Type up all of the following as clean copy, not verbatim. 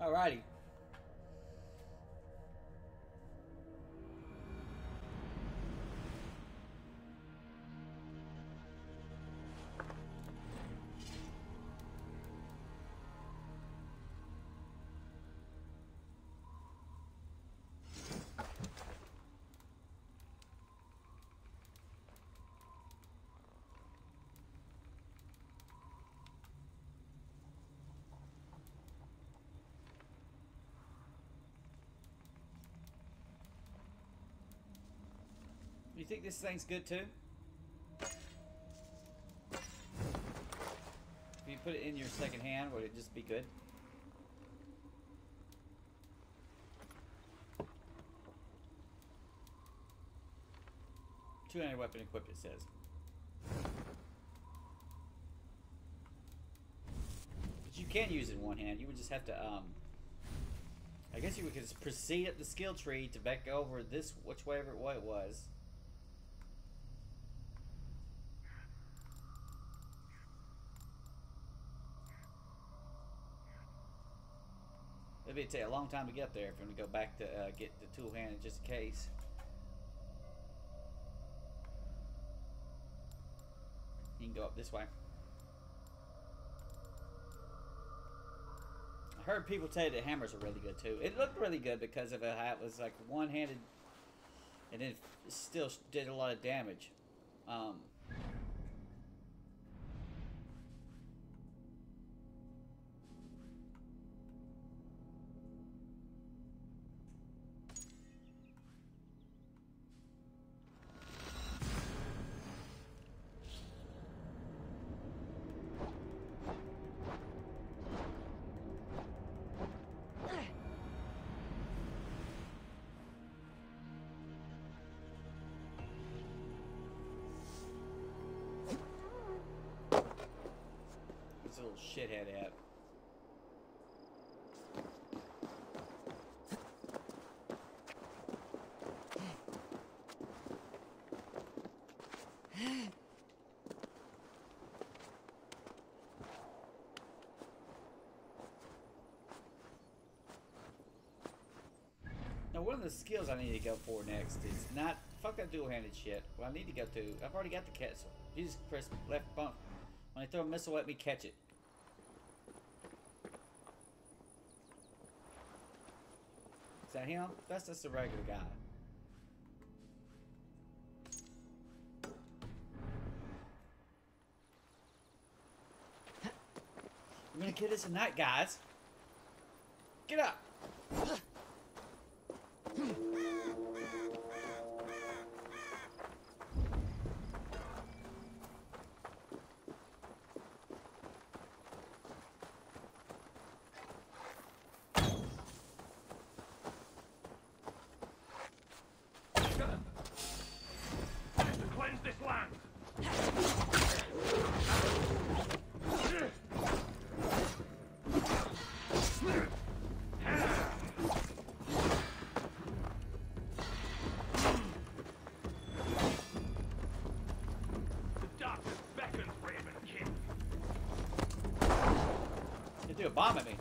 Alrighty. You think this thing's good too? If you put it in your second hand, would it just be good? Two-handed weapon equipped, it says. But you can use it in one hand. You would just have to, I guess you could just proceed up the skill tree to back over this, whichever way it was. It'd take a long time to get up there if we're going to go back to get the two-handed just in case. You can go up this way. I heard people say that hammers are really good too. It looked really good because of how it was like one-handed and it still did a lot of damage. Little shithead at. Now, one of the skills I need to go for next is not fuck that dual-handed shit. What I need to go to, I've already got the castle. You just press left bump. When I throw a missile at me, catch it. Is that him? That's just a regular guy. We're gonna kill this tonight, guys. Get up! A bomb at me.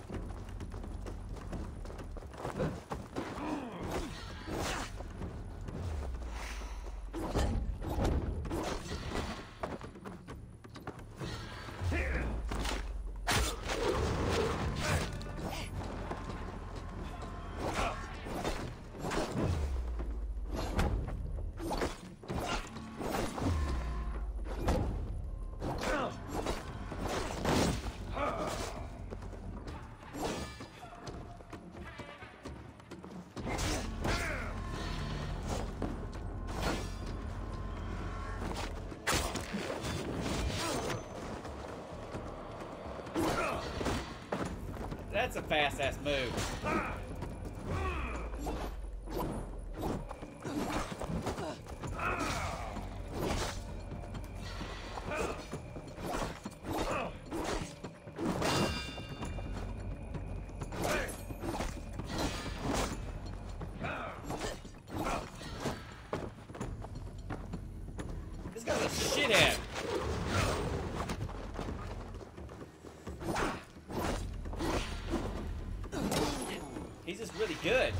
That's a fast-ass move. This guy's a shithead. good.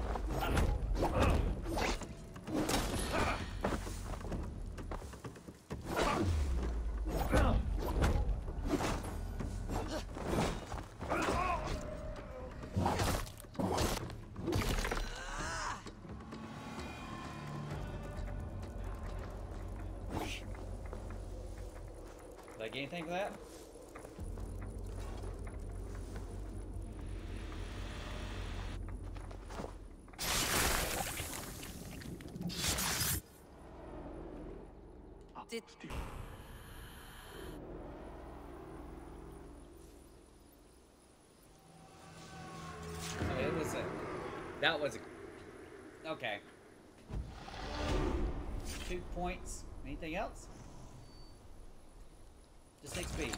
Did I get anything for that? Oh, it was a... That was a... Okay. 2 points. Anything else? Just XP.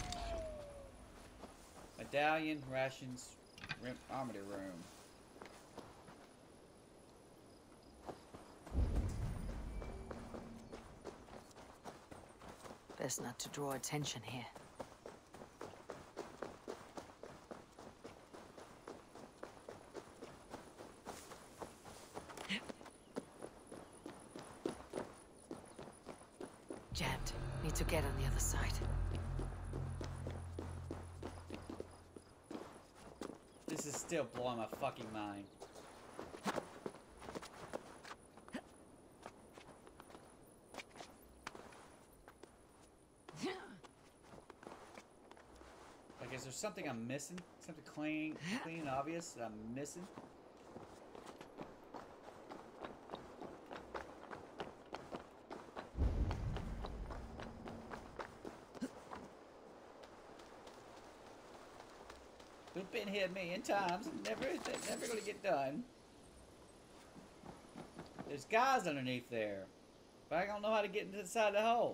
Medallion, rations, armory room. Best not to draw attention here. Jammed. Need to get on the other side. This is still blowing my fucking mind. Like, is there something I'm missing? Something clean and obvious that I'm missing? We've been here a million times and never gonna get done. There's guys underneath there, but I don't know how to get into the side of the hole.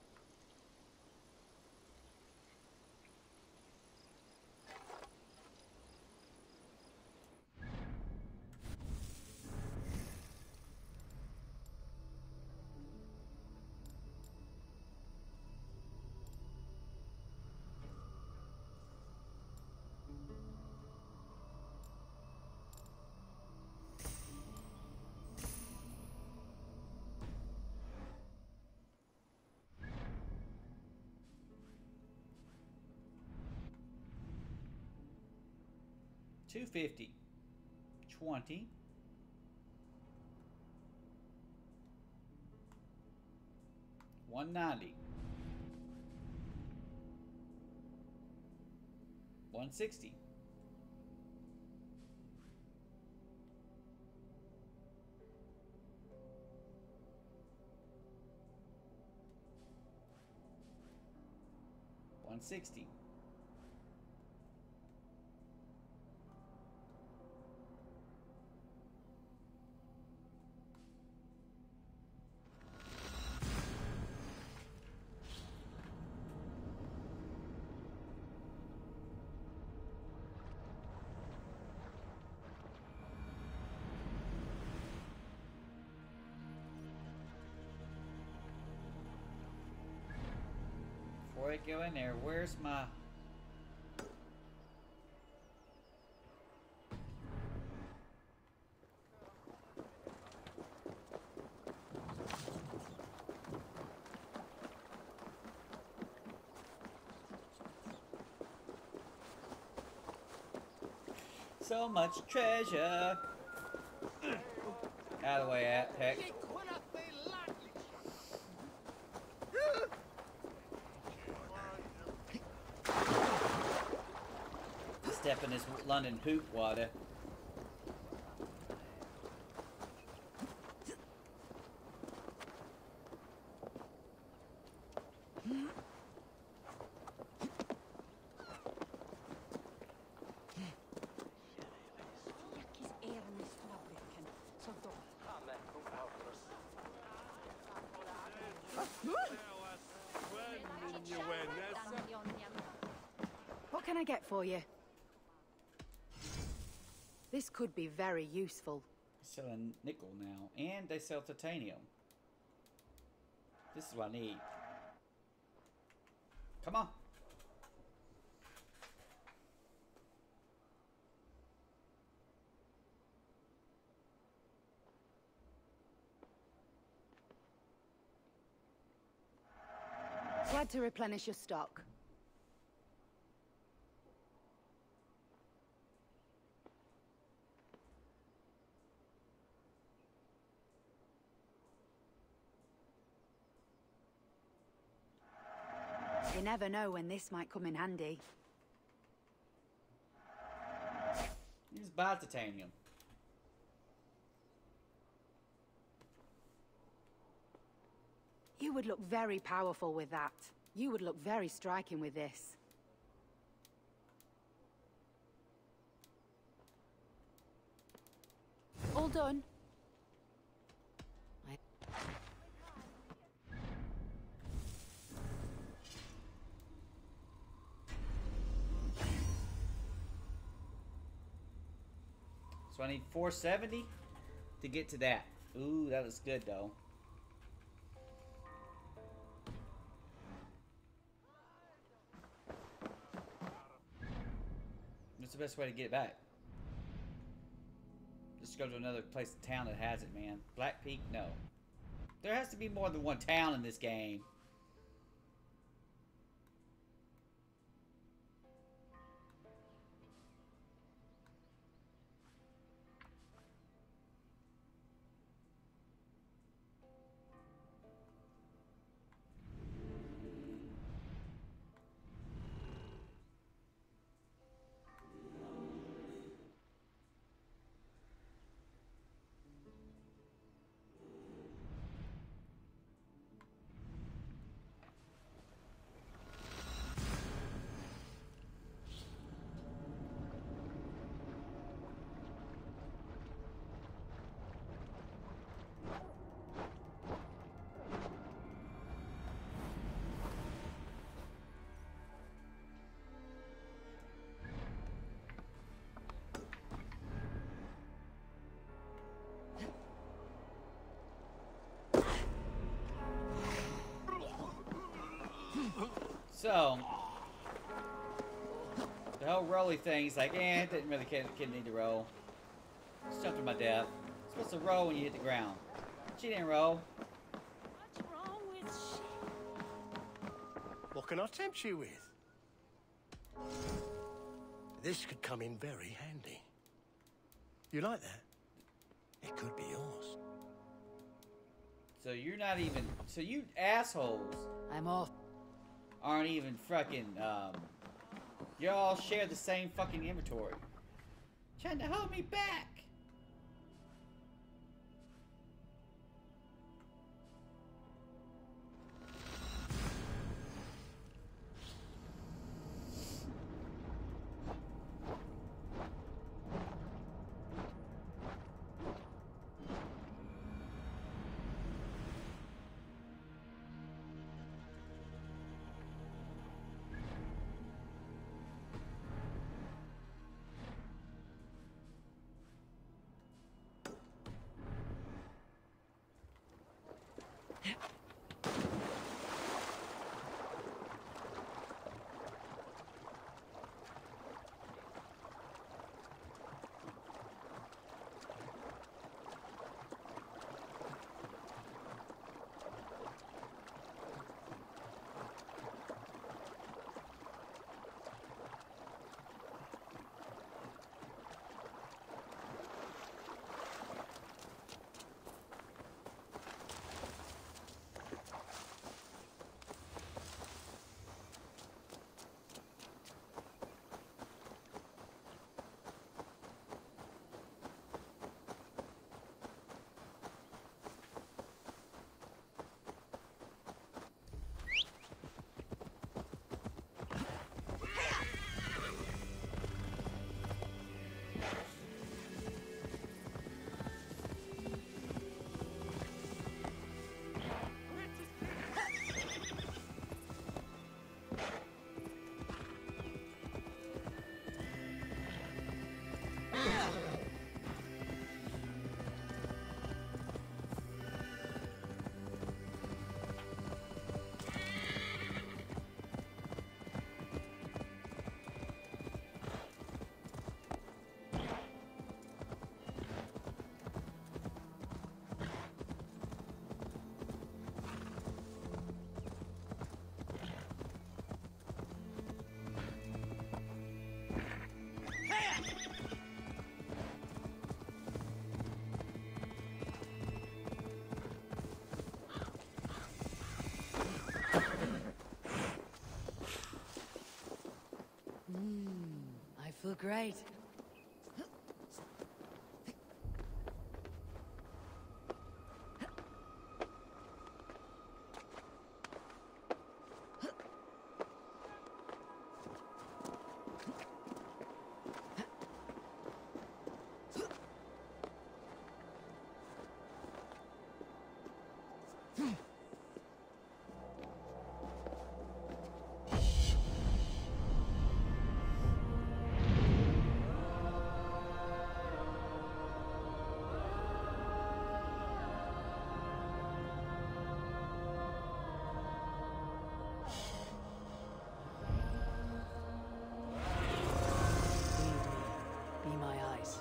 $250, $20, $190, $160, $160. Before I go in there, where's my... So much treasure. Out of the way, heck. Step in this London poop water. What can I get for you? This could be very useful. They sell a nickel now, and they sell titanium. This is what I need. Come on. Glad to replenish your stock. You never know when this might come in handy. He's about titanium. You would look very powerful with that. You would look very striking with this. All done. So I need 470 to get to that. Ooh, that was good though. What's the best way to get it back? Just go to another place in town that has it, man. Black Peak? No. There has to be more than one town in this game. So, the whole rolly thing's like, didn't really kid need to roll. Just jumped to my death. It's supposed to roll when you hit the ground. She didn't roll. What's wrong with shit? What can I tempt you with? This could come in very handy. You like that? It could be yours. So you're not even, so you assholes I'm off. aren't even fucking, you all share the same fucking inventory. Trying to hold me back. great. Be my eyes.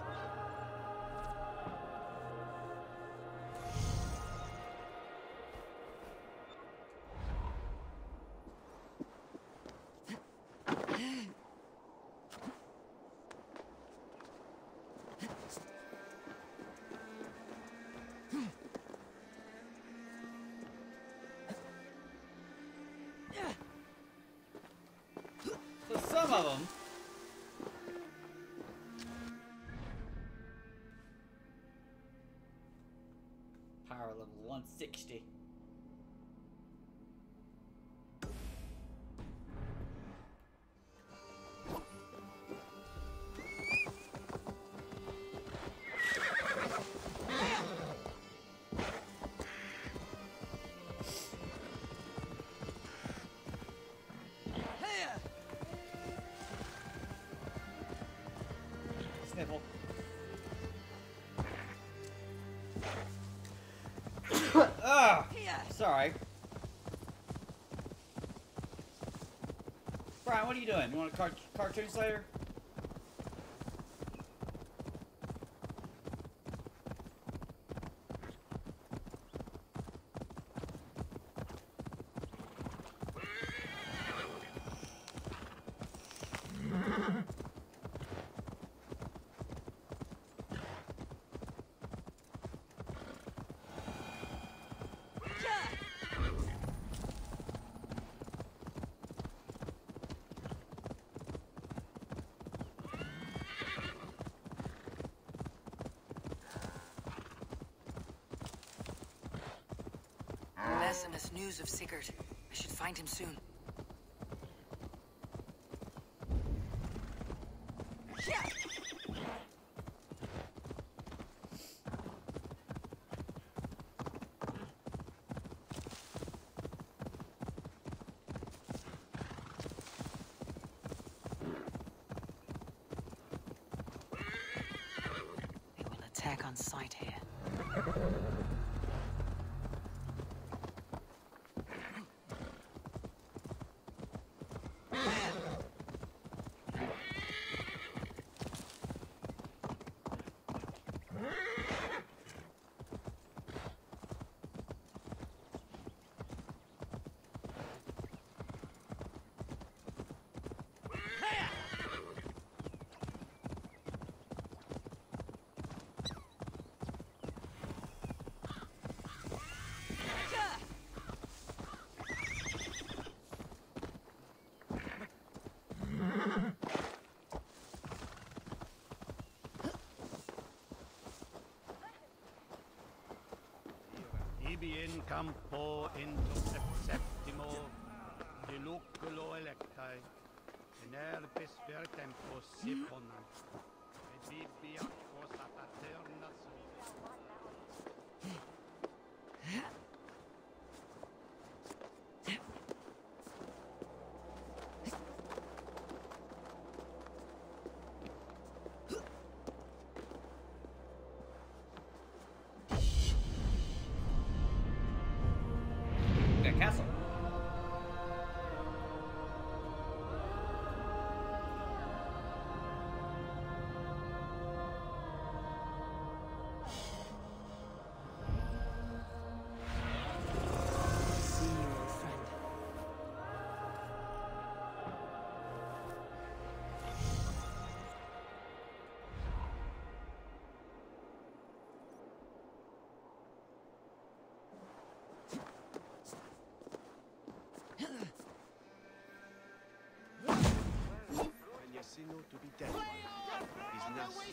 So some of them. Power level 160. Sniffle. Ah, sorry. Brian, what are you doing? You want a cartoon slayer? SMS news of Sigurd. I should find him soon. They will attack on sight here. Ibi in campo into septimo diluculo electai, in herbis per tempo siphona, et bibia cosa paterna Castle. Sino to be dead. He's nasty.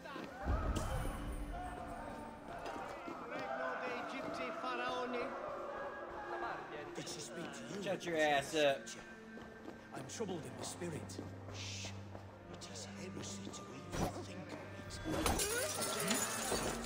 Regno d'Egypte Faraone. Did she speak to you? Shut your ass up. I'm troubled in the spirit. Shh. It is heresy to even think of it.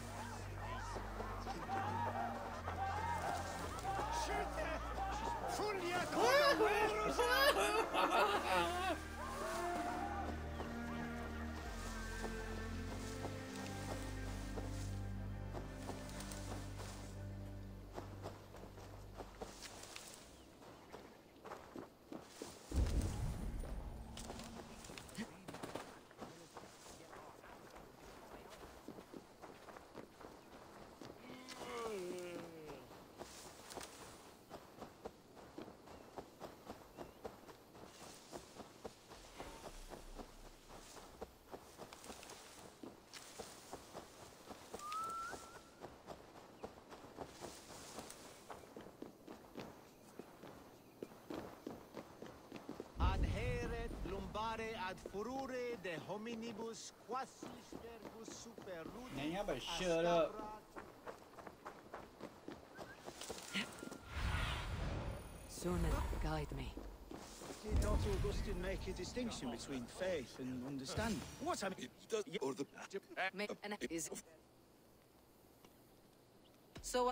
Adheret lumbare ad furore de hominibus quasis verbus super rudi. Man, y'all better shut up. Suna, guide me. Did not Augustine make a distinction between faith and understanding? What I mean, Or the Is so.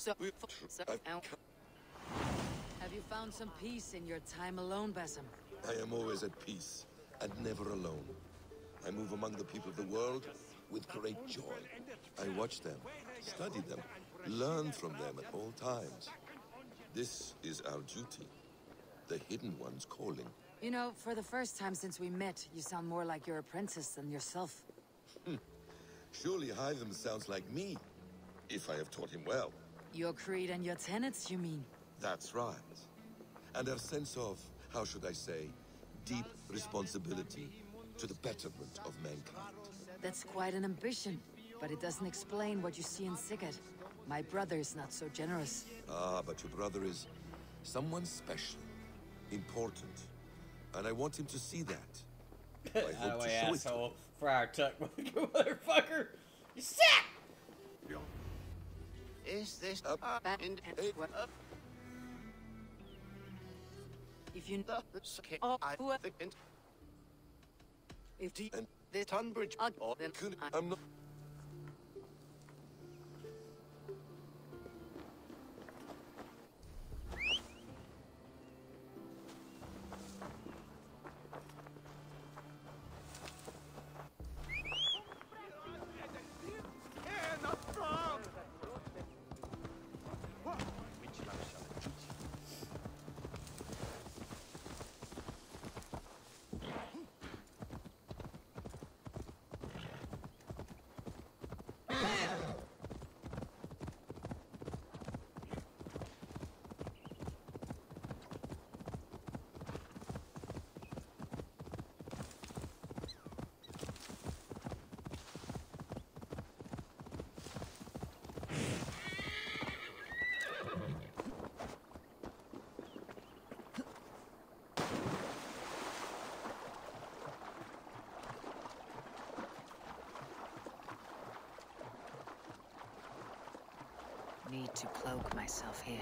Have you found some peace in your time alone, Basim? I am always at peace, and never alone. I move among the people of the world with great joy. I watch them, study them, learn from them at all times. This is our duty, the Hidden One's calling. You know, for the first time since we met, you sound more like your apprentice than yourself. Surely Hytham sounds like me, if I have taught him well. Your creed and your tenets, you mean? That's right. And our sense of, how should I say, deep responsibility to the betterment of mankind. That's quite an ambition, but it doesn't explain what you see in Sigurd. My brother is not so generous. Ah, but your brother is someone special, important, and I want him to see that. I Out hope of to way, show it to asshole. him. Friar Tuck, motherfucker. You sick! Is this If you if And this Tunbridge then I'm not. need to cloak myself here.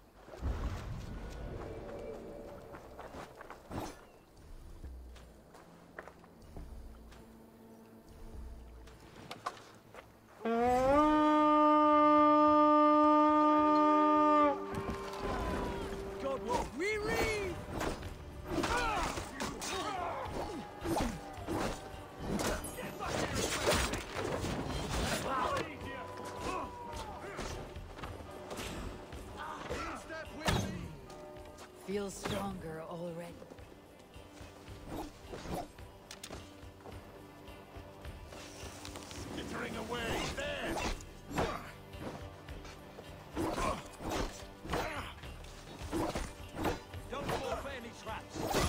Feel stronger already. skittering away there? don't fall for any traps.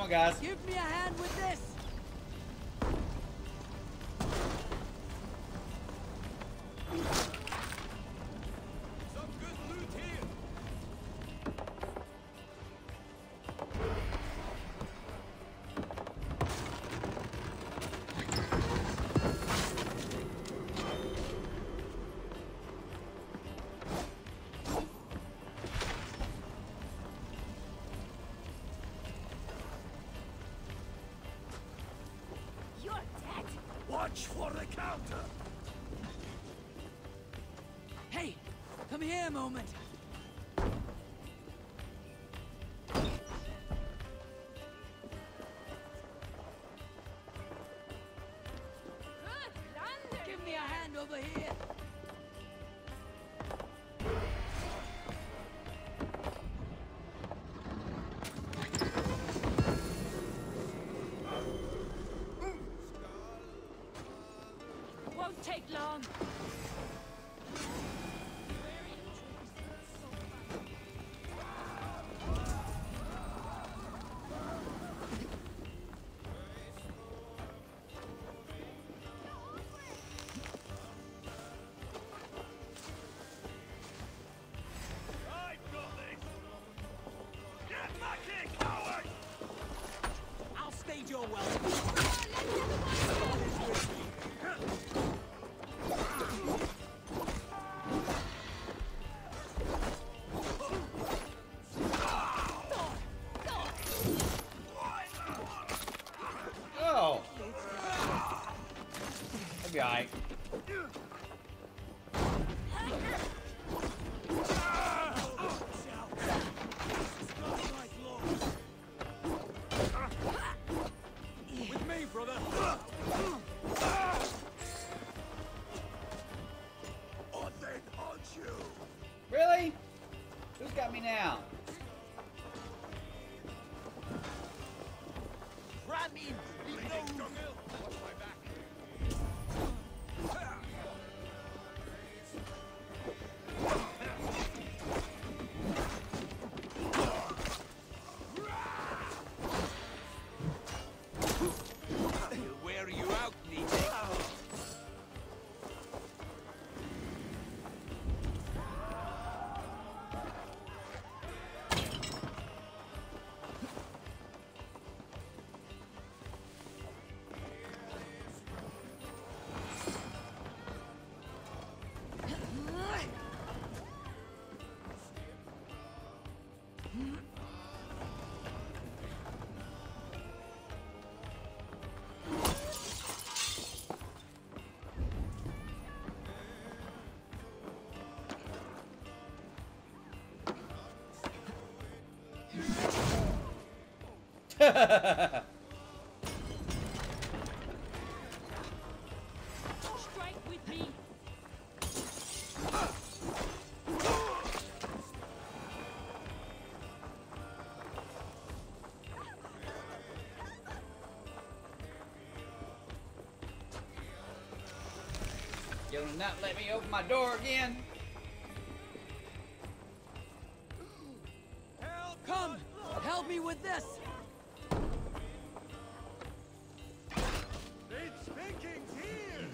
on, guys. Give me a hand with this. Some good loot here. You're dead. Watch for the counter. Hey, come here a moment. Give me a hand over here. Won't take long. I've got this. Get back here, coward! I'll stage your welcome. Oh. That'll be alright. With me, brother. Or then haunt you. Really? Who's got me now? Ram in. Leave no room. Watch my back. He'll wear you out, Nietzsche. Strike with me. You'll not let me open my door again? Come, help me with this. It's Vikings here.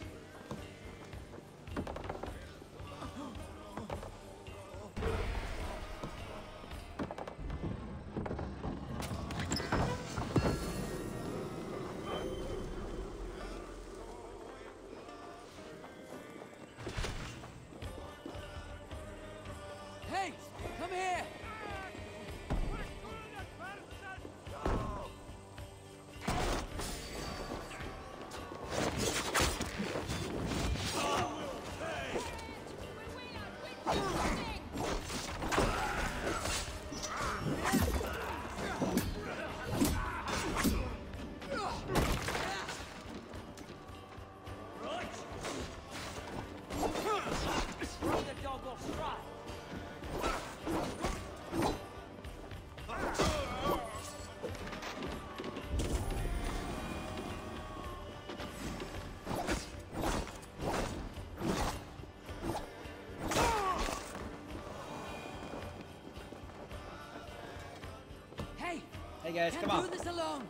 Hey guys, Can't come on. do this alone.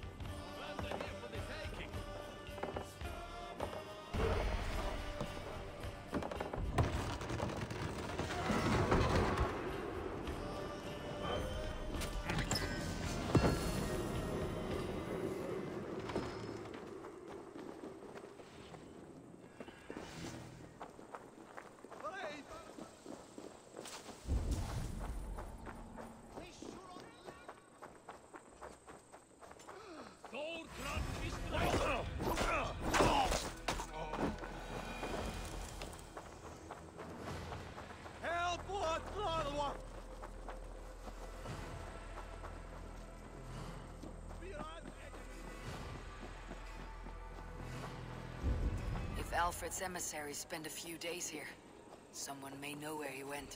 If Alfred's emissaries spend a few days here, someone may know where he went.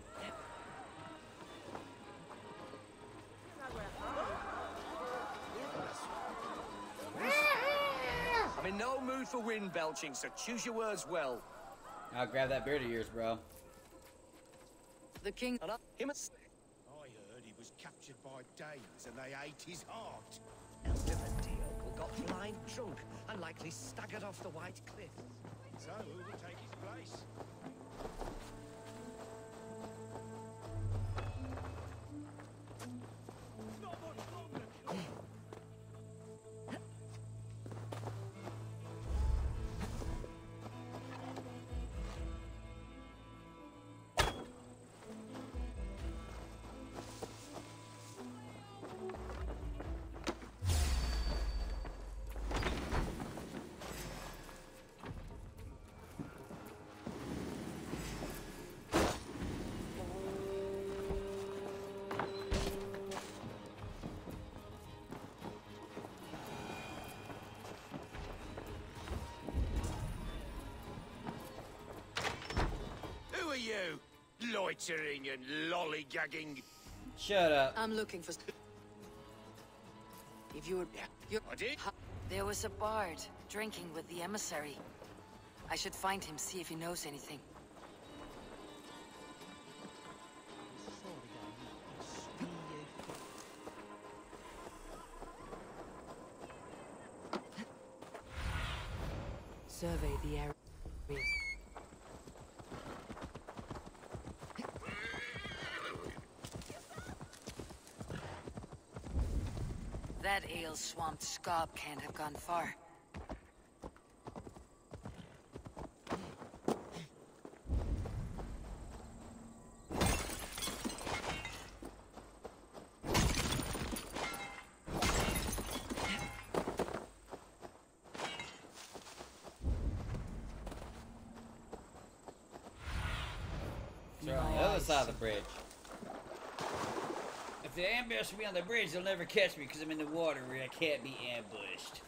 I'm in no mood for wind belching, so choose your words well. I'll grab that beard of yours, bro. The king... And him I heard he was captured by Danes and they ate his heart. Steveburto got blind drunk and likely staggered off the White Cliff. So who will take his place? Who are you? Loitering and lollygagging. Shut up. I'm looking for... If you were... I did? There was a bard drinking with the emissary. I should find him, see if he knows anything. Survey the area. That ale-swamped scob can't have gone far. They're on the other side of the bridge. If they ambush me on the bridge, they'll never catch me because I'm in the water where I can't be ambushed.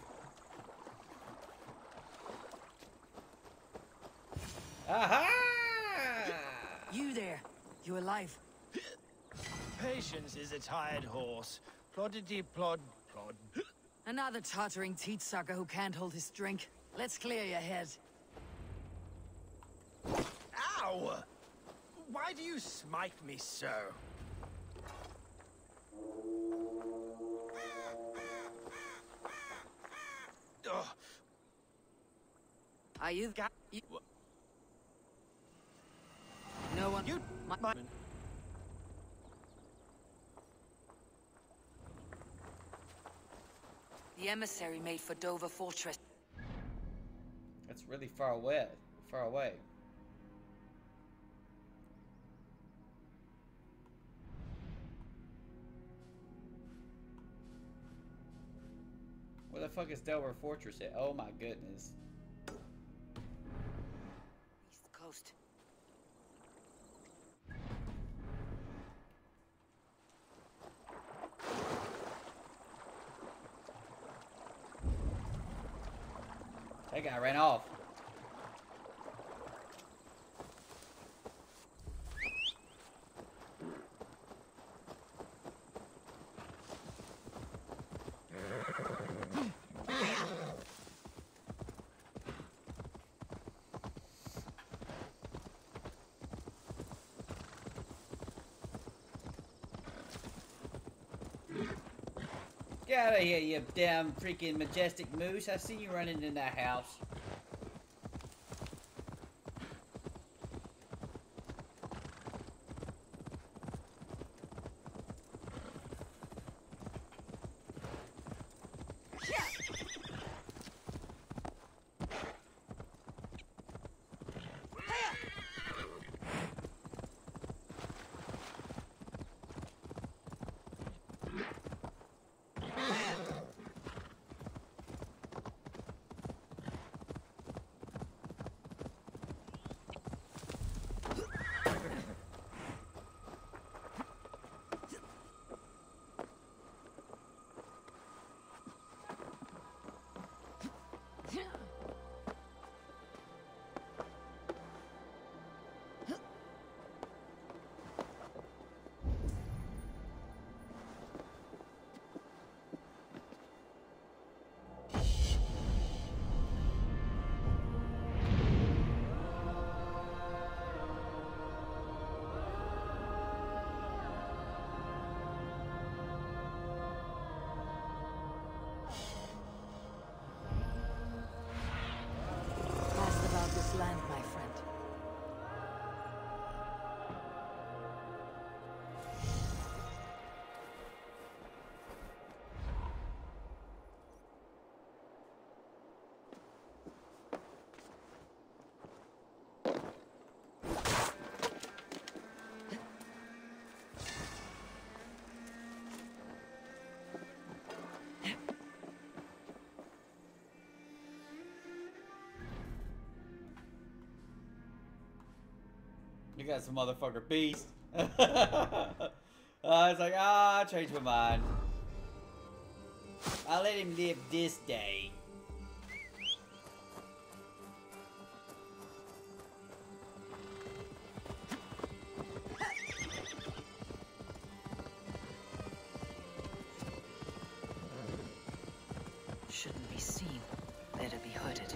Aha! You there. You alive? Patience is a tired horse. Ploddity plod plod. Another tottering teat sucker who can't hold his drink. Let's clear your head. Ow! Why do you smite me so? Ugh. Are you... No one... You... My... The emissary made for Dover Fortress. That's really far away. Far away. Where the fuck is Dover Fortress at? Oh my goodness. East Coast. That guy ran off. Get out of here, you damn freaking majestic moose. I see you running in that house. Ask about this land, my friend. You got some motherfucker beast. I was like, I changed my mind. I'll let him live this day. Shouldn't be seen. Better be hooded.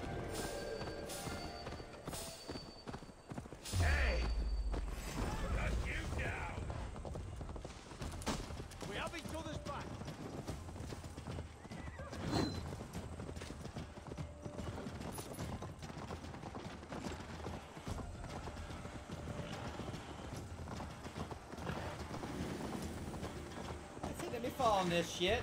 Hey! Shut you down! We have each other's back. I said, let me fall on this shit.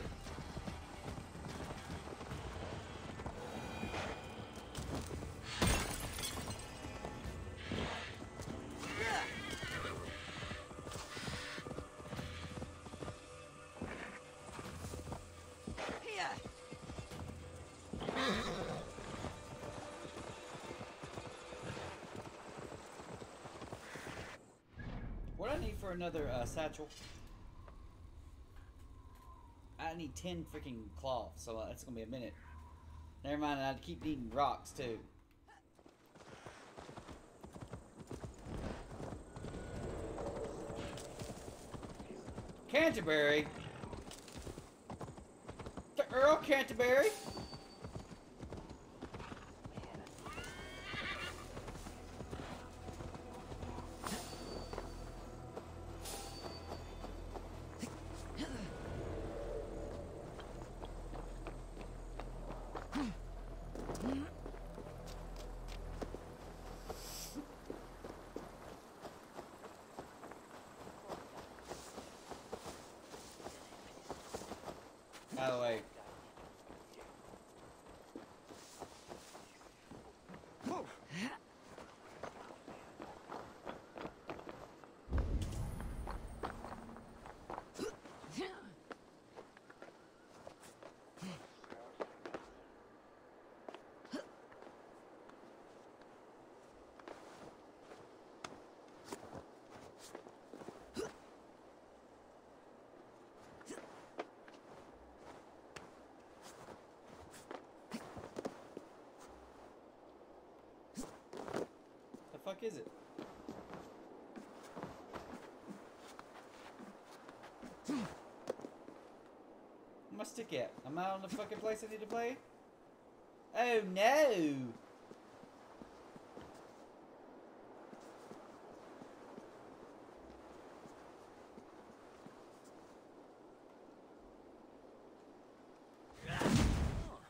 What do I need for another satchel? I need 10 freaking cloth, so that's gonna be a minute. Never mind, I keep needing rocks too. Canterbury? The Earl Canterbury? By the way. The fuck is it? Where's my stick at? Am I on the fucking place I need to play? Oh no!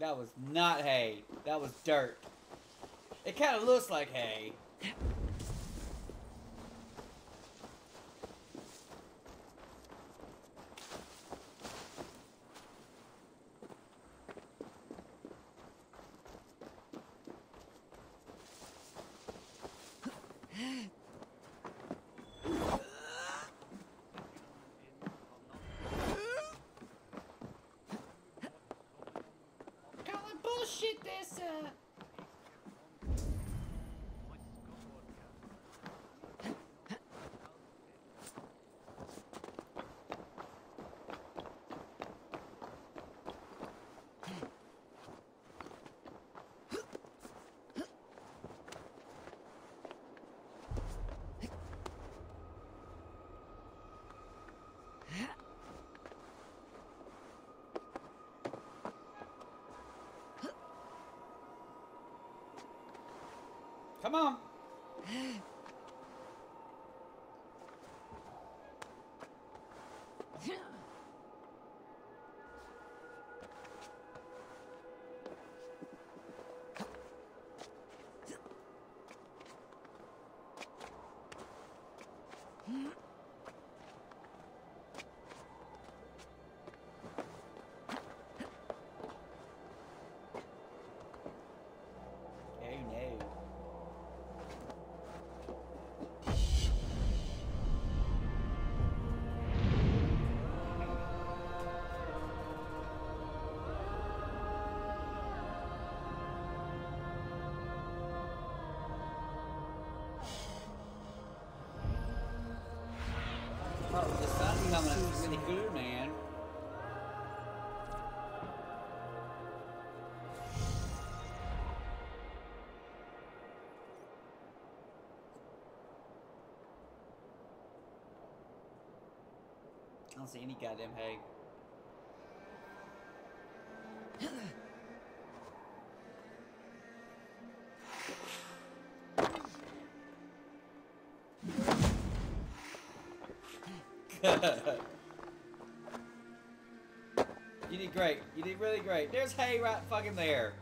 That was not hay. That was dirt. It kind of looks like hay. Calling bullshit this, Come on. Oh no. Oh, the sun's coming up. It's really good, man. I don't see any goddamn hay. You did great. You did really great. There's hay right fucking there.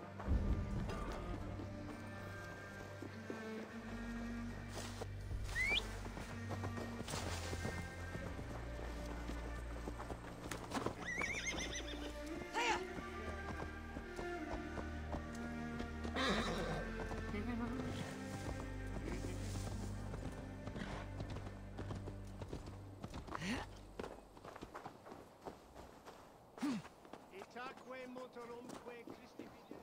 Itaque motorumque Christi fide.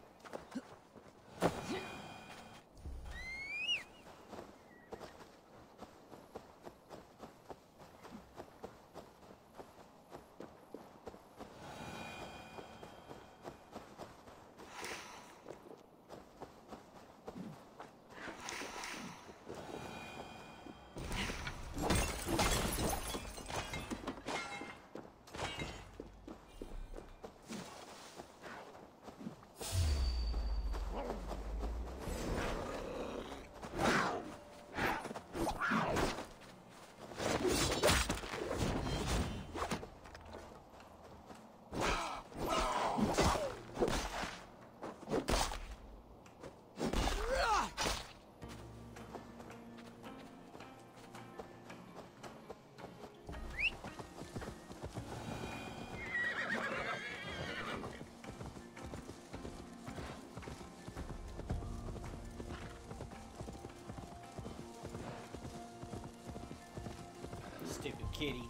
Stupid kitty.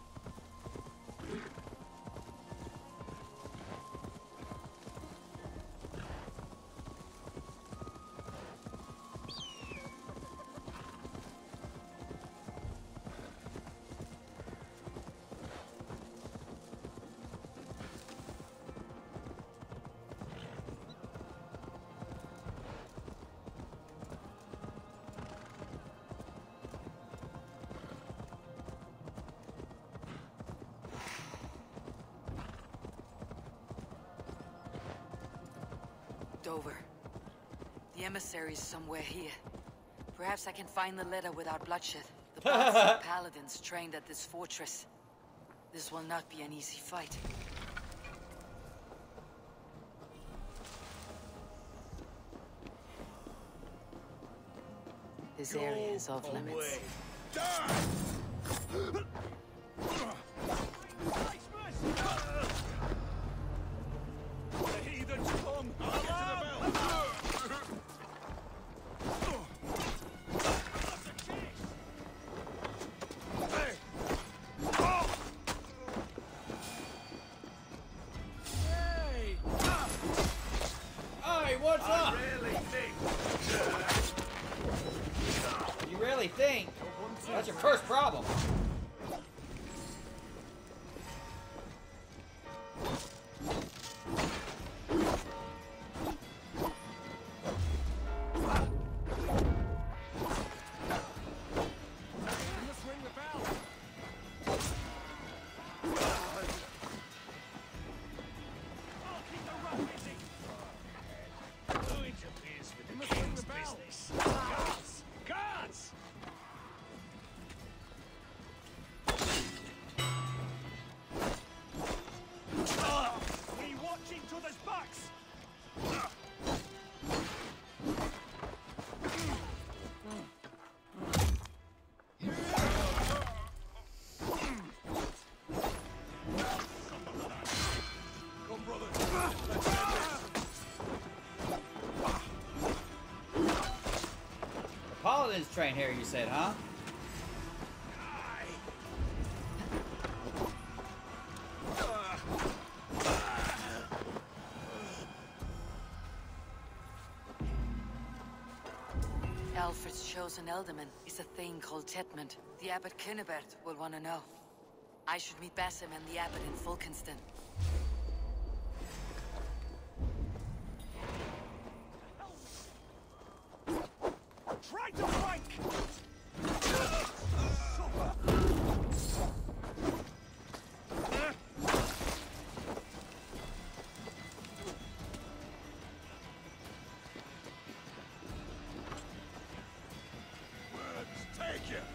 Dover. The emissary is somewhere here. Perhaps I can find the letter without bloodshed. The Baltic paladins trained at this fortress. This will not be an easy fight. this area is off limits. The heathens come! Hey, what's up? You really think? That's your first problem. Paladins train here, you said, huh? Alfred's chosen ealdorman is a thing called Tetmund. The abbot Cynibert will want to know. I should meet Basim and the abbot in Fulkenston. Try to flank! Take it!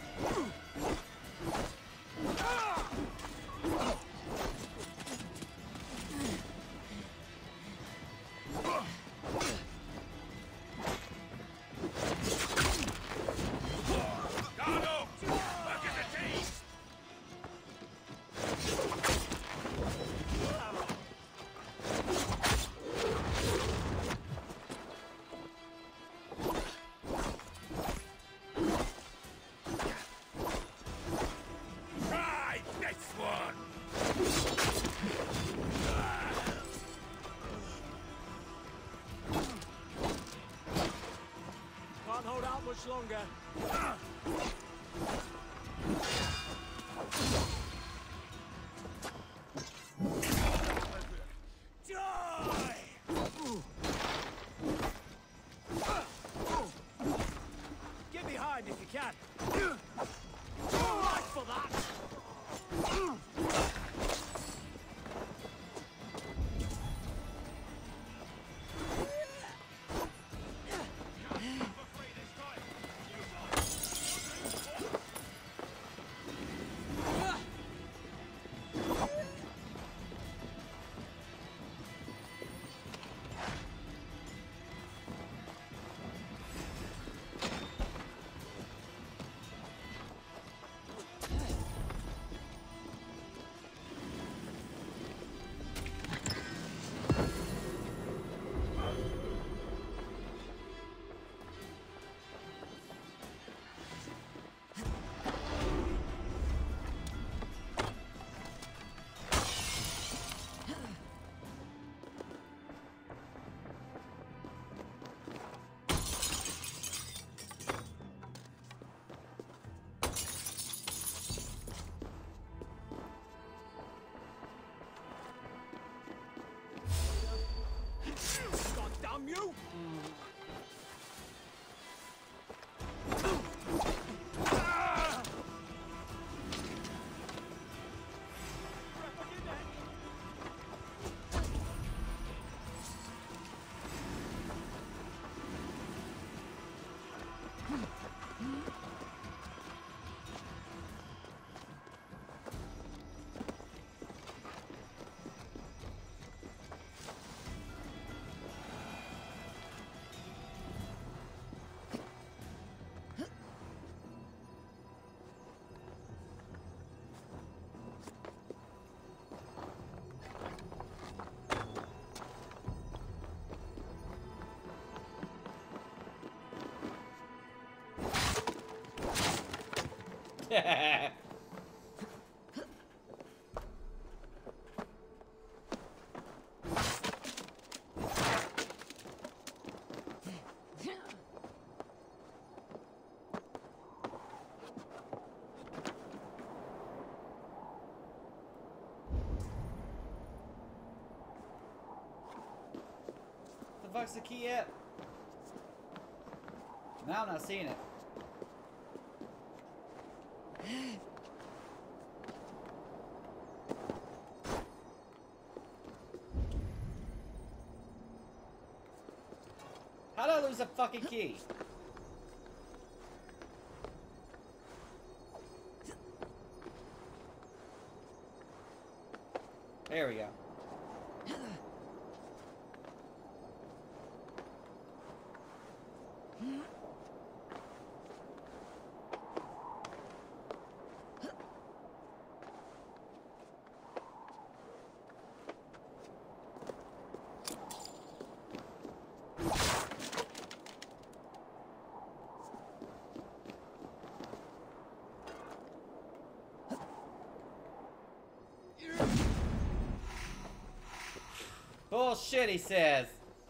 Can't hold out much longer. Die! Get behind if you can. All right for that. God damn you! The fuck's the key at? Now I'm not seeing it. How did I lose a fucking key? There we go. Bullshit, he says.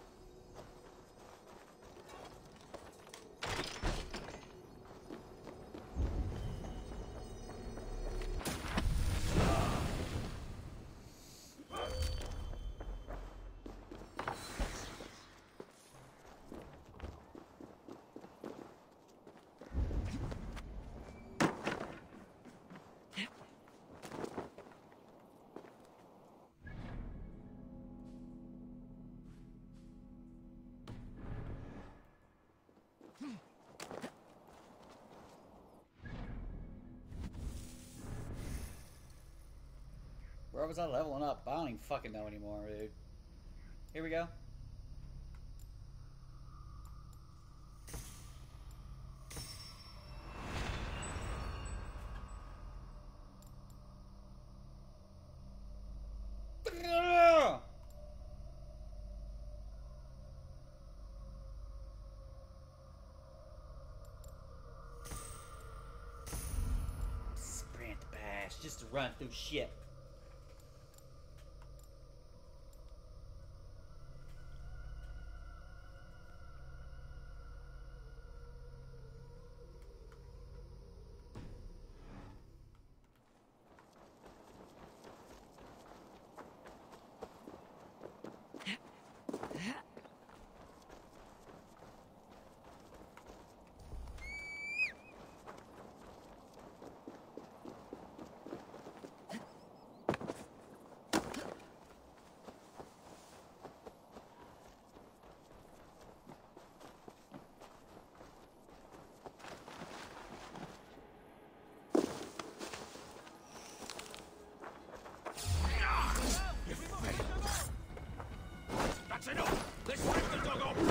Where was I leveling up? I don't even fucking know anymore, dude. Here we go. Sprint bash, just to run through shit. That's enough! Let's rip the dog off!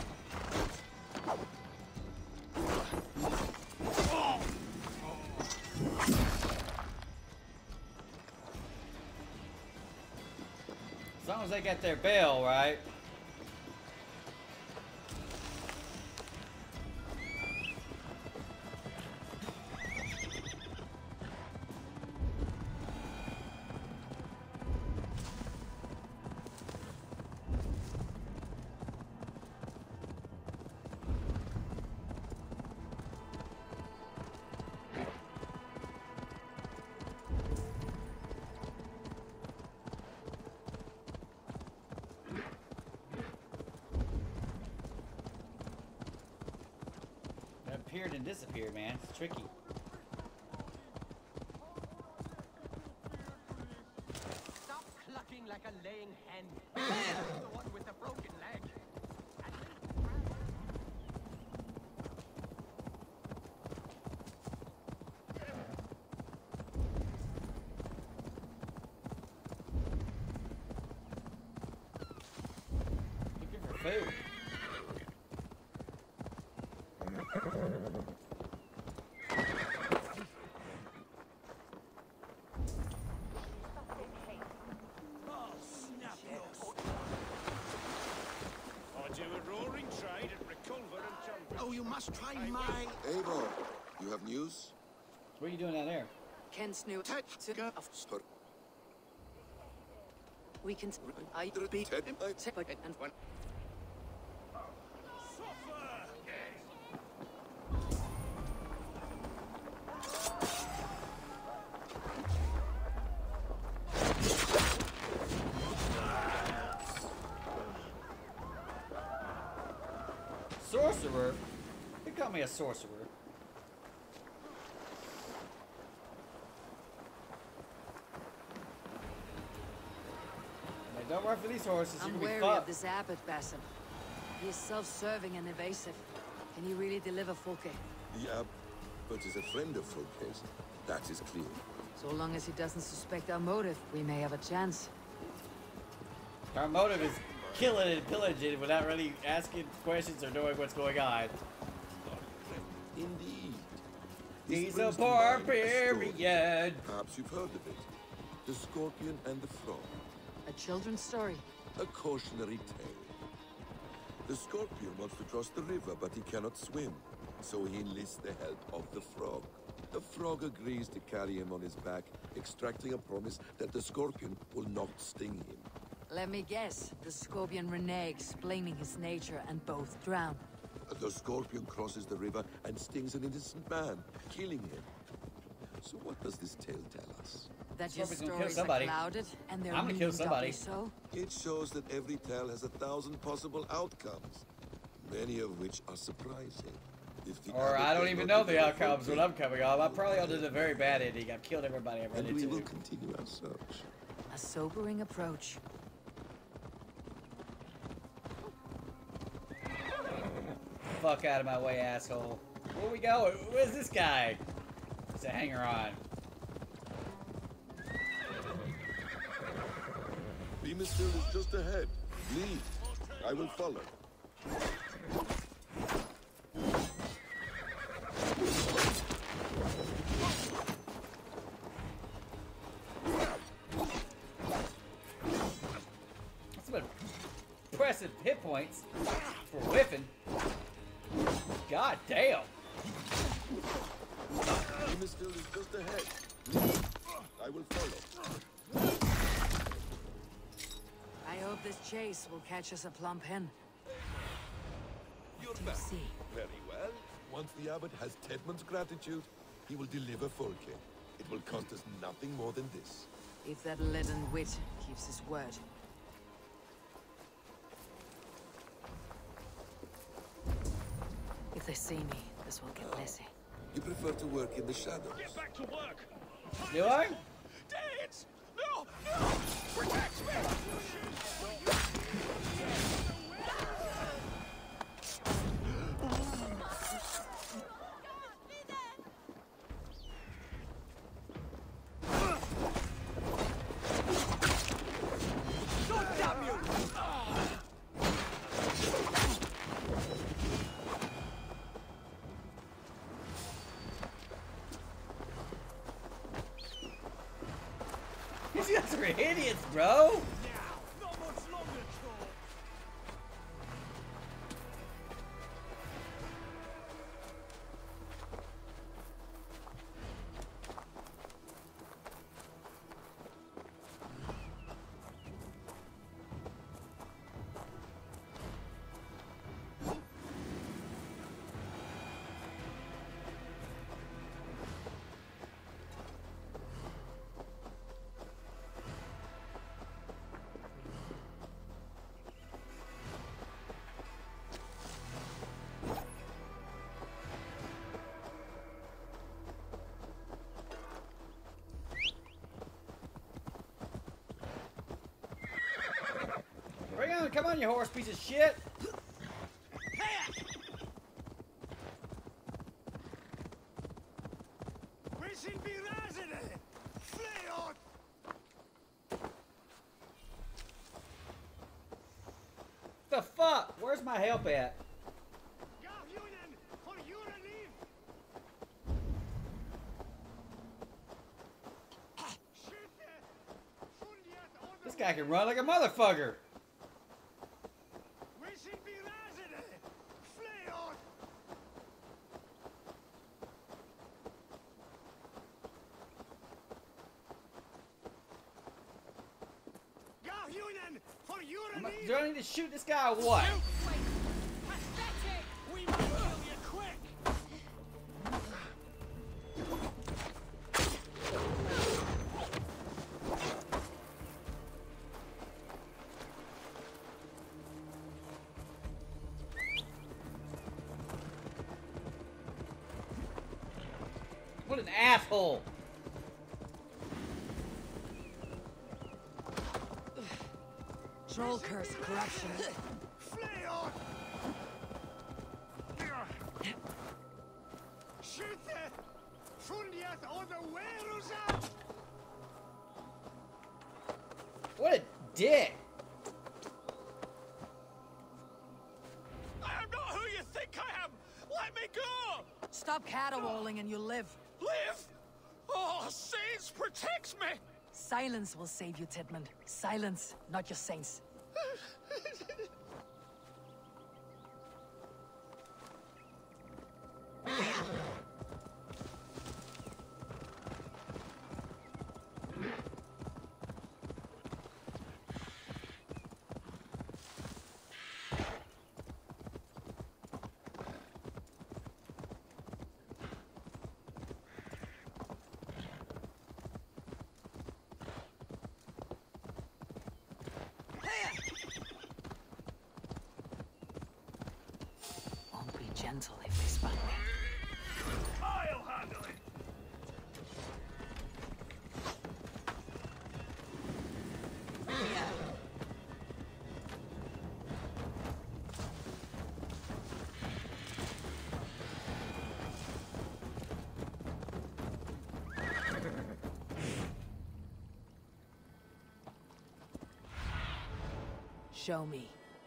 As long as they get their bail, right? Appeared and disappeared, man. It's tricky. Stop clucking like a laying hen. The one with the broken leg. Looking for food. Oh, you must try my... Eivor, you have news? What are you doing down there? Ken's new Start. we can I be and one. Sorcerer? They call me a sorcerer. Hey, don't run for these horses, you're I'm gonna be wary fucked. of this abbot, Basim. He is self-serving and evasive. Can he really deliver Folke? The abbot is a friend of Folke's. That is clear. So long as he doesn't suspect our motive, we may have a chance. Our motive is killing and pillaging without really asking questions or knowing what's going on. Indeed. This He's a brings to mind barbarian. story. Perhaps you've heard of it. The Scorpion and the Frog. A children's story. A cautionary tale. The Scorpion wants to cross the river, but he cannot swim. So he enlists the help of the Frog. The Frog agrees to carry him on his back, extracting a promise that the Scorpion will not sting him. Let me guess. The Scorpion reneges, blaming his nature, and both drown. The Scorpion crosses the river and stings an innocent man, killing him. So what does this tale tell us? That your Scorpion's gonna kill stories are somebody. clouded, and they're I'm gonna kill meaning somebody. doubly so. It shows that every tale has 1,000 possible outcomes, many of which are surprising. If the Or abbot I don't does even not know the deliver outcomes when Folke, I'm coming off. I'm probably onto the very bad ending. I've killed everybody I've run and we will into. continue our search. A sobering approach. Fuck out of my way, asshole. Where we going? Where's this guy? It's a hanger-on. Beamistill is just ahead. Lead. I will follow. That's some impressive hit points for whiffing. God damn. Beamistill is just ahead. Lead. I will follow. I hope this chase will catch us a plump hen. You're Do you back. see? Very well. Once the abbot has Tedman's gratitude, he will deliver Folke. It will cost us nothing more than this. If that leaden wit keeps his word. If they see me, this will get messy. You prefer to work in the shadows. Get back to work! Do I? Dance! No! No! Protect me! These guys are idiots, bro. Not much longer, Troll! Bring on, come on, you horse piece of shit. We should be resident! Flay on! The fuck? Where's my help at? Garhunen! For your relief! This guy can run like a motherfucker. We should be resident! Flay on! Do I need to shoot this guy or what? We must kill you quick. What an asshole! Troll curse corruption. Flay on. Shoot it. Fundiat on the Werusa. What a dick! I am not who you think I am. Let me go. Stop caterwauling and you'll live. Live. Oh, saints protects me. Silence will save you, Tidmund. Silence, not your saints. Won't be gentle if they spot me. I'll handle it. Show me.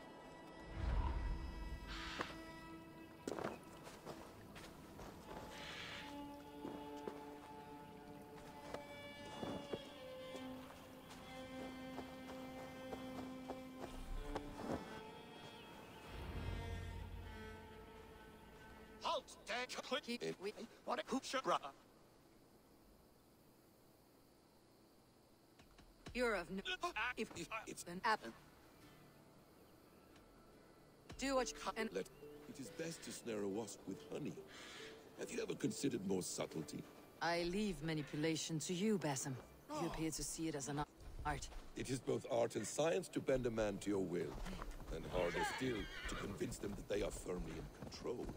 Halt, Dad. What a hoopshot. You're of no... If It's an apple. Do what you can. let. It is best to snare a wasp with honey. Have you ever considered more subtlety? I leave manipulation to you, Basim. You appear to see it as an art. It is both art and science to bend a man to your will, and harder still to convince them that they are firmly in control.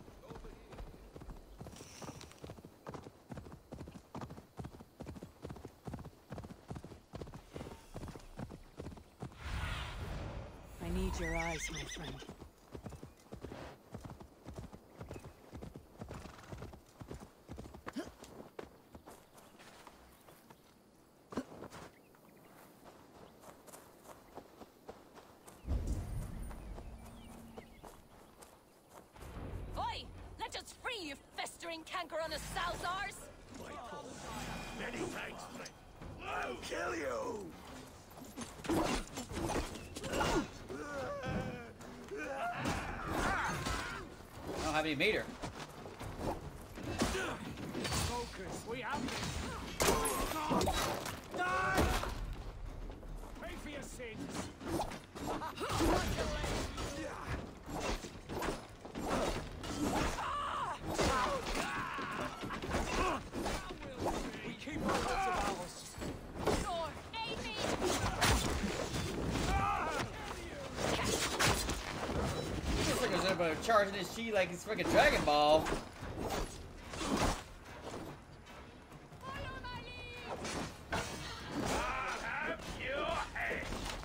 I need your eyes, my friend. Oi! Let us free, you festering canker on a sow's arse! Many thanks, friend. I'll kill you. I don't have any meter. Focus, we have this. Die! Pay for your sins. We keep our wits of ours. Thor, aid me! Looks like there's everybody charging this shit like it's freaking Dragon Ball. Follow my lead! I'll have your head.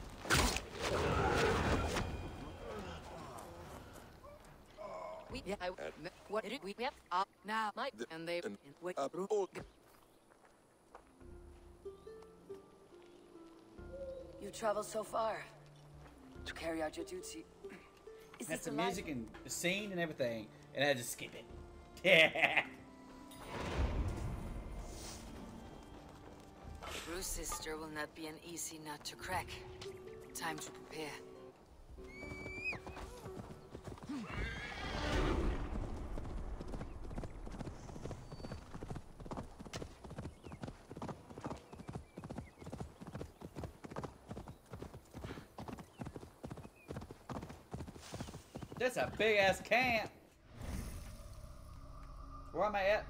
What did we have? Now, and they wait. All You traveled so far to carry out your duty. Is That's this the the life? music and the scene and everything, and I had to skip it. Yeah. Bruce's sister will not be an easy nut to crack. Time to prepare. That's a big ass camp. Where am I at?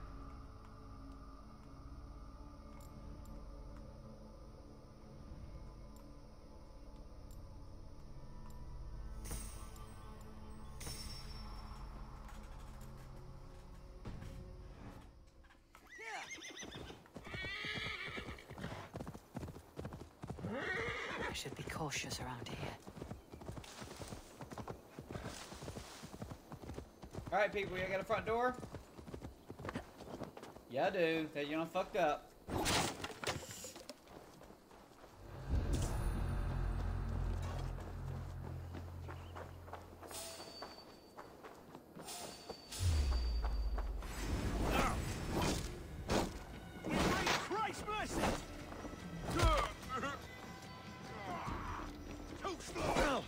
I should be cautious around here. Alright, people, you got a front door? Yeah, I do. That you don't fucked up. Christ mercy! Too slow!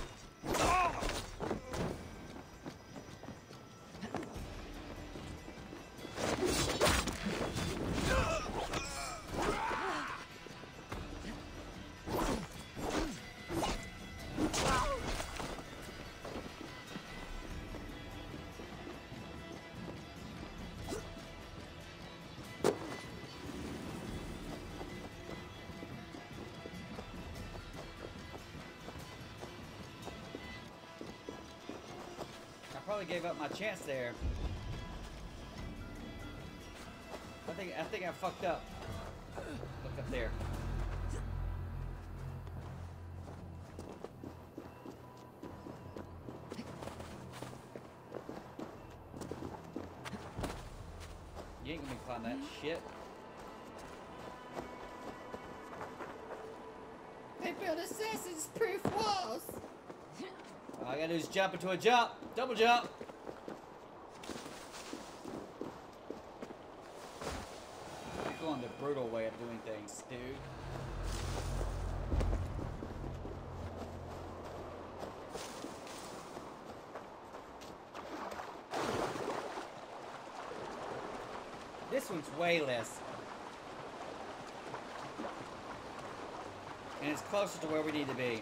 Probably gave up my chance there. I think I fucked up. Look up there. You ain't gonna climb that shit. They built Assassin's proof walls. All I gotta do is jump into a jump. Double jump. You're going the brutal way of doing things, dude. This one's way less. And it's closer to where we need to be.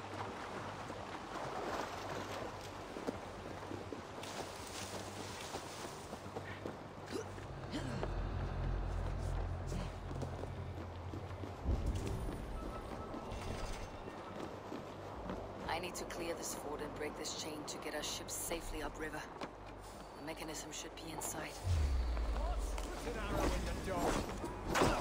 I need to clear this fort and break this chain to get our ship safely upriver. The mechanism should be in sight. Put an arrow in the door.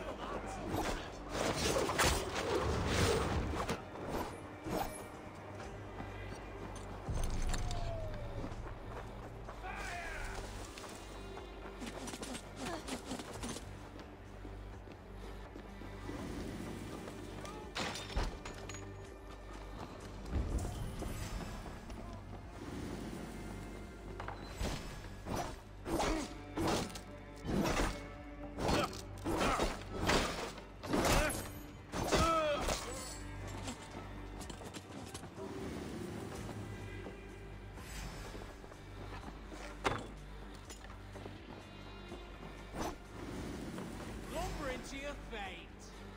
To your fate.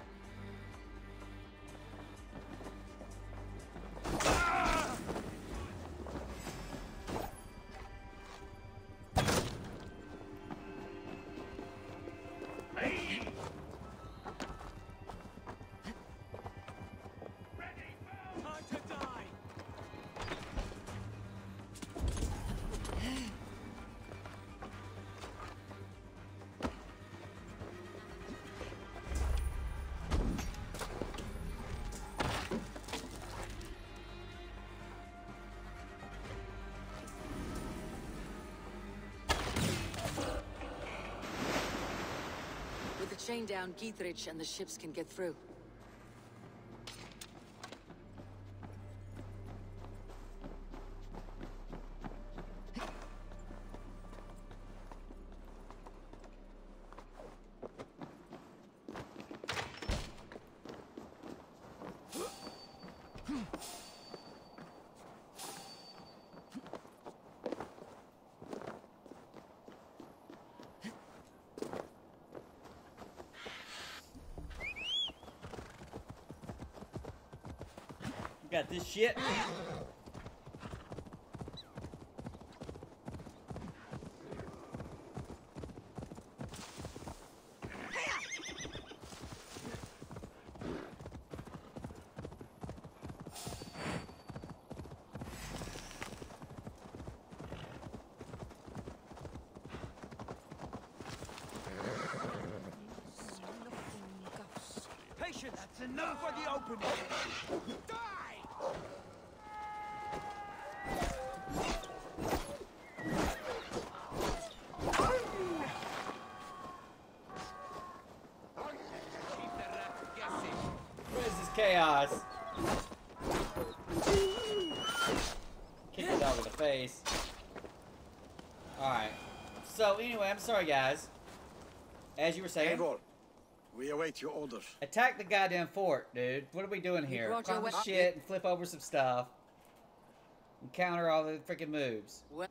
Time to die. With the chain down, Gietrich and the ships can get through. Got this shit. That's enough for the opening. Die! What is this chaos? Kick it over the face. Alright. So, anyway, I'm sorry, guys. As you were saying, Eivor, we await your orders. attack the goddamn fort, dude. What are we doing here? brought your Climb the weapon- shit and flip over some stuff. And counter all the freaking moves. What?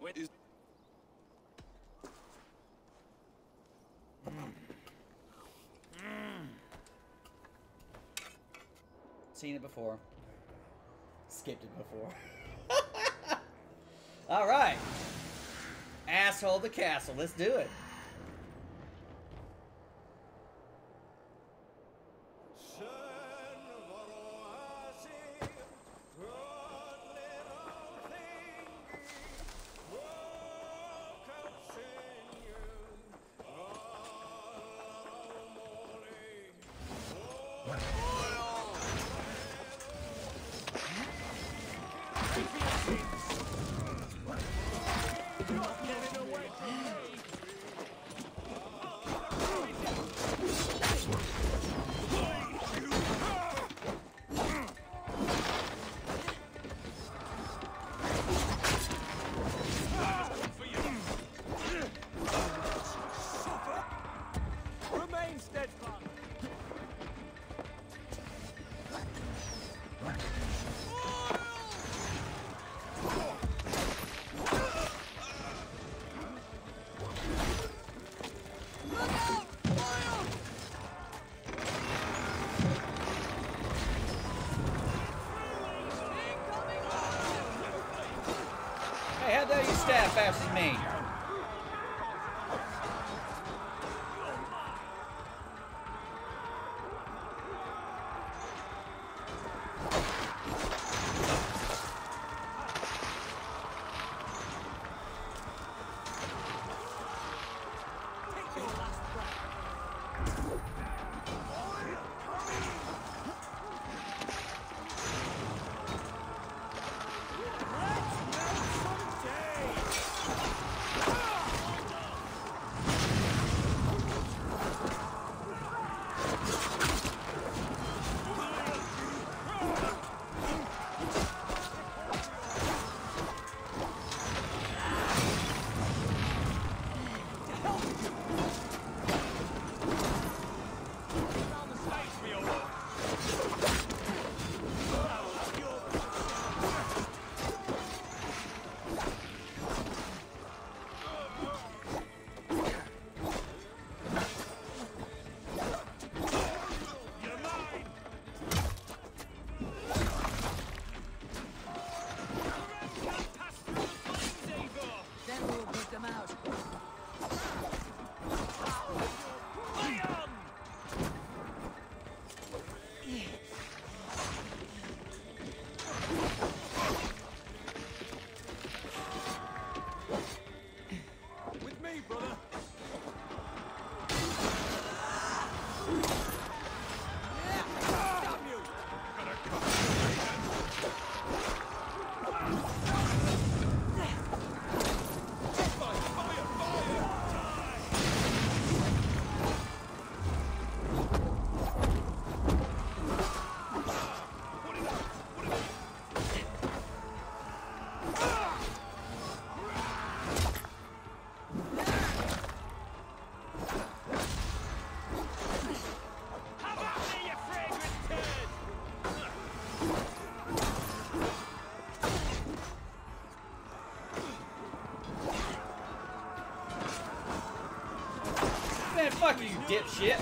Seen it before. Skipped it before. Alright. Asshole the castle. Let's do it. Remain steadfast. Hey, how dare you stab faster than me? Then we'll beat them out. With me, brother. Damn you! Man, fuck you, you dipshit.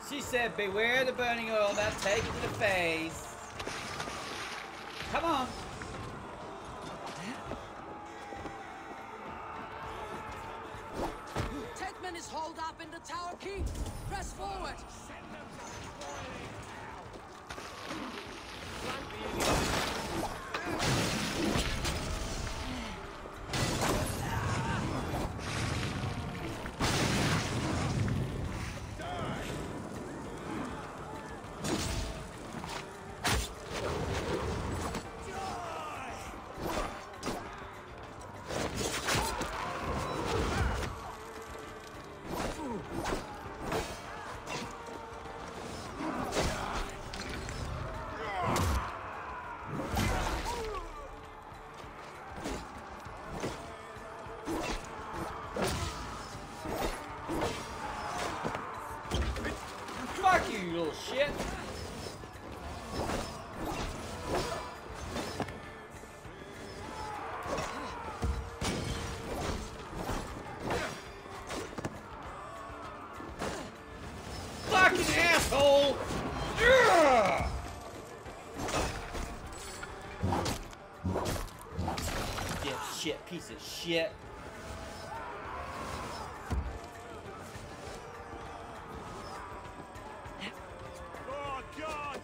She said, beware the burning oil, now take it to the face. Come on. Tedman is holed up in the tower key. Press forward. Fuck you, you little shit. Fucking asshole! Ugh! Shit, piece of shit. Oh, God!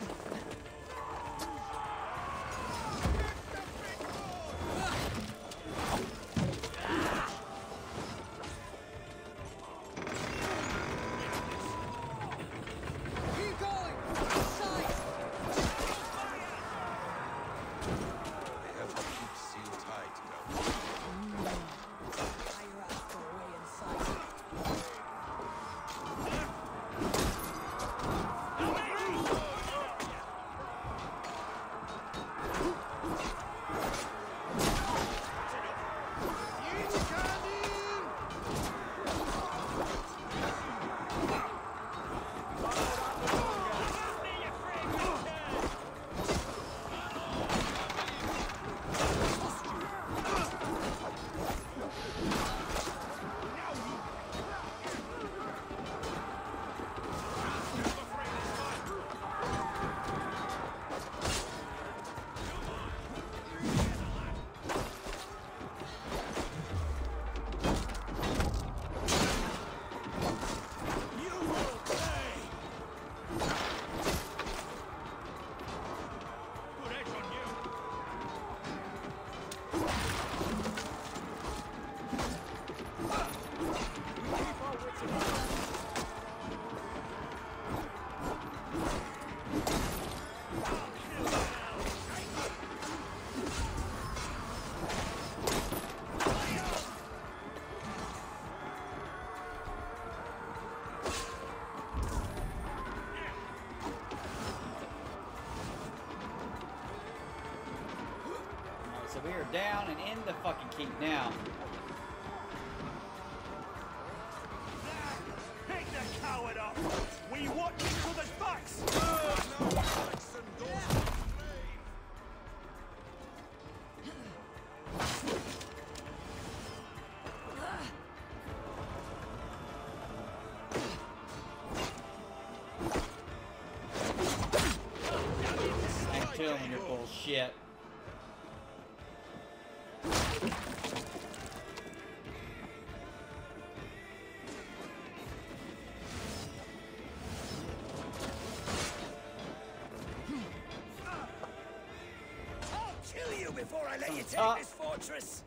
Keep going. Side. They have to keep sealed tight. Fire out the way inside. So we are down and in the fucking keep now. Pick the coward up! We watch each other's backs! I'm telling you bullshit. Kill you before I let you take Ah. this fortress!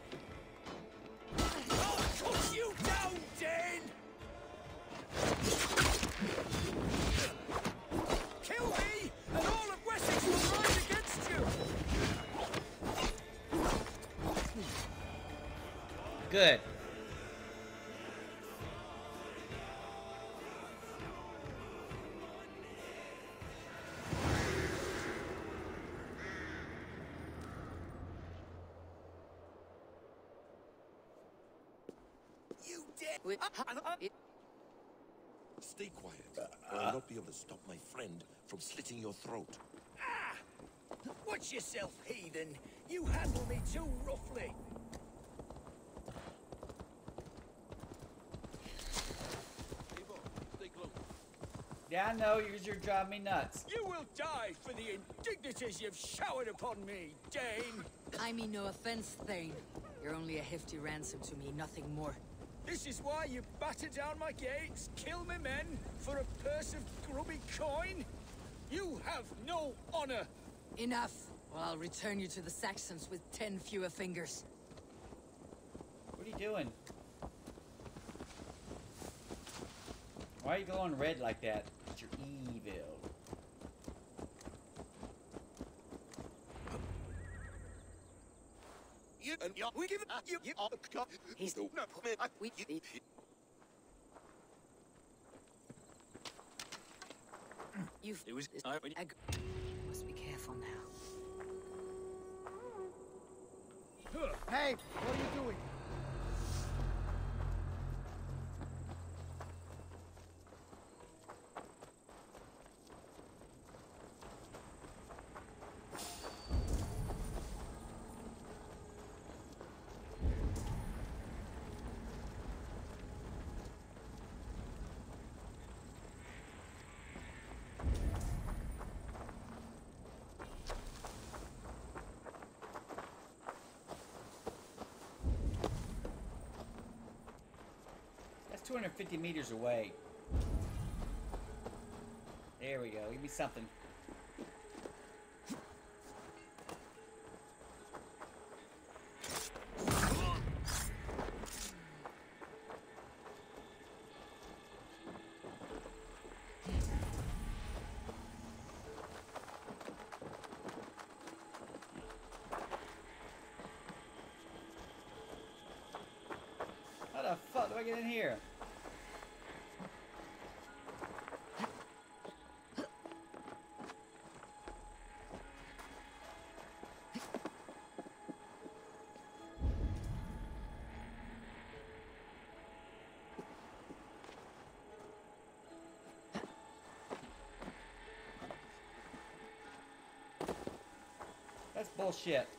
I'll cut you down, Dane! Kill me, and all of Wessex will rise against you! Good. You dare! Stay quiet, or I'll not be able to stop my friend from slitting your throat. Watch yourself, heathen! You handle me too roughly! Yeah, I know, you're driving me nuts. You will die for the indignities you've showered upon me, Dane. I mean no offense, Thane. You're only a hefty ransom to me, nothing more. This is why you batter down my gates, kill my men, for a purse of grubby coin? You have no honor! Enough, or I'll return you to the Saxons with 10 fewer fingers. What are you doing? Why are you glowing red like that? You're evil. He's we You've must be careful now. Hey, what are you doing? That's 250 meters away. There we go. Give me something. How the fuck do I get in here? That's bullshit.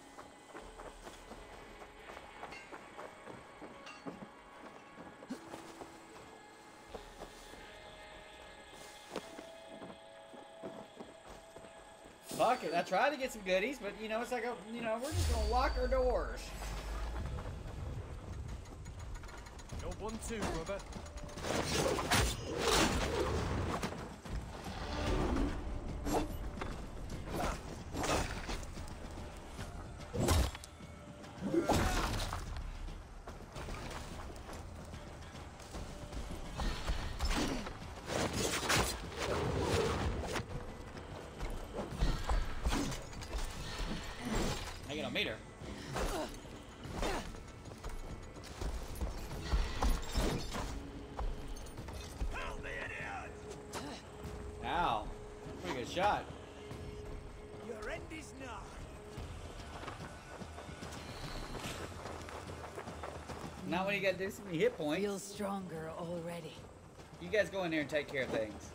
Fuck it, I tried to get some goodies, but you know, it's like, we're just gonna lock our doors. You're 1-2, brother. I get a meter. Ow. Pretty good shot. Your end is nigh. Not when you got this many hit points. Feel stronger already. You guys go in there and take care of things.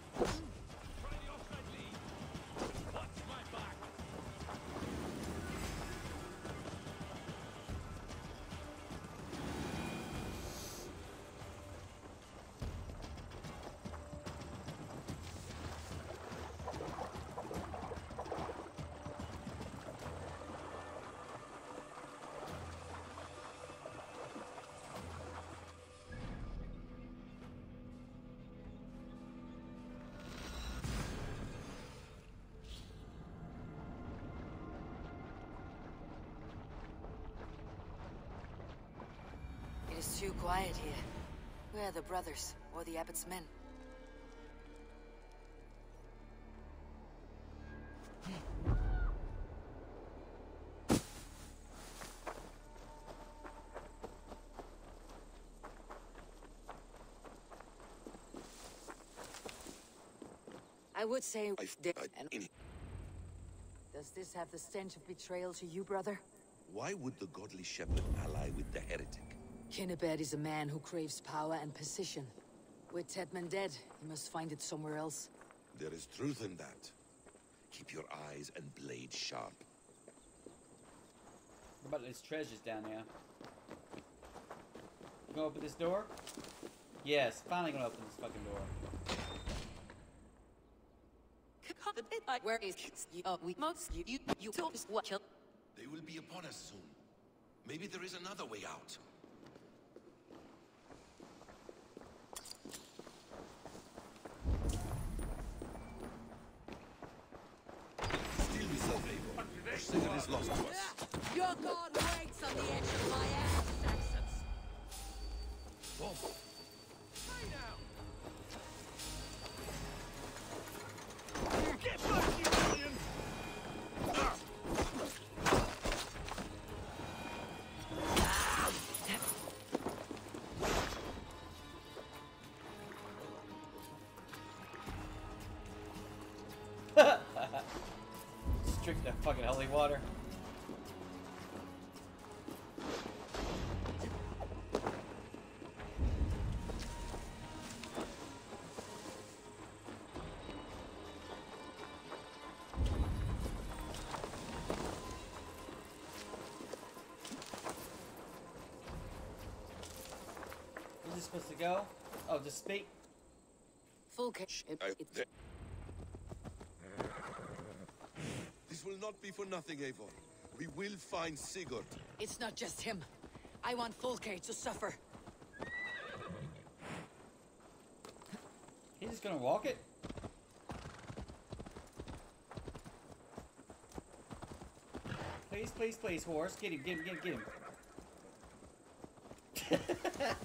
It is too quiet here. Where are the brothers, or the abbot's men? I would say... Does this have the stench of betrayal to you, brother? Why would the godly shepherd ally with the heretic? Kinnebed is a man who craves power and position. With Tedman dead, he must find it somewhere else. There is truth in that. Keep your eyes and blade sharp. What about these treasures down there? You gonna open this door? Yes, finally gonna open this fucking door. Where is you? We most you told us what kill. They will be upon us soon. Maybe there is another way out. Steal yourself, Eivor. Our singer is lost to us. Your god waits on the edge of my ass, Saxons. Whoa. Get back, you alien! Just drink that fucking holy water. Where's this supposed to go? Oh, just speak. Full catch. This will not be for nothing, Eivor. We will find Sigurd. It's not just him. I want Fulke to suffer. He's just gonna walk it? Please, please, please, horse. Get him, get him, get him, get him.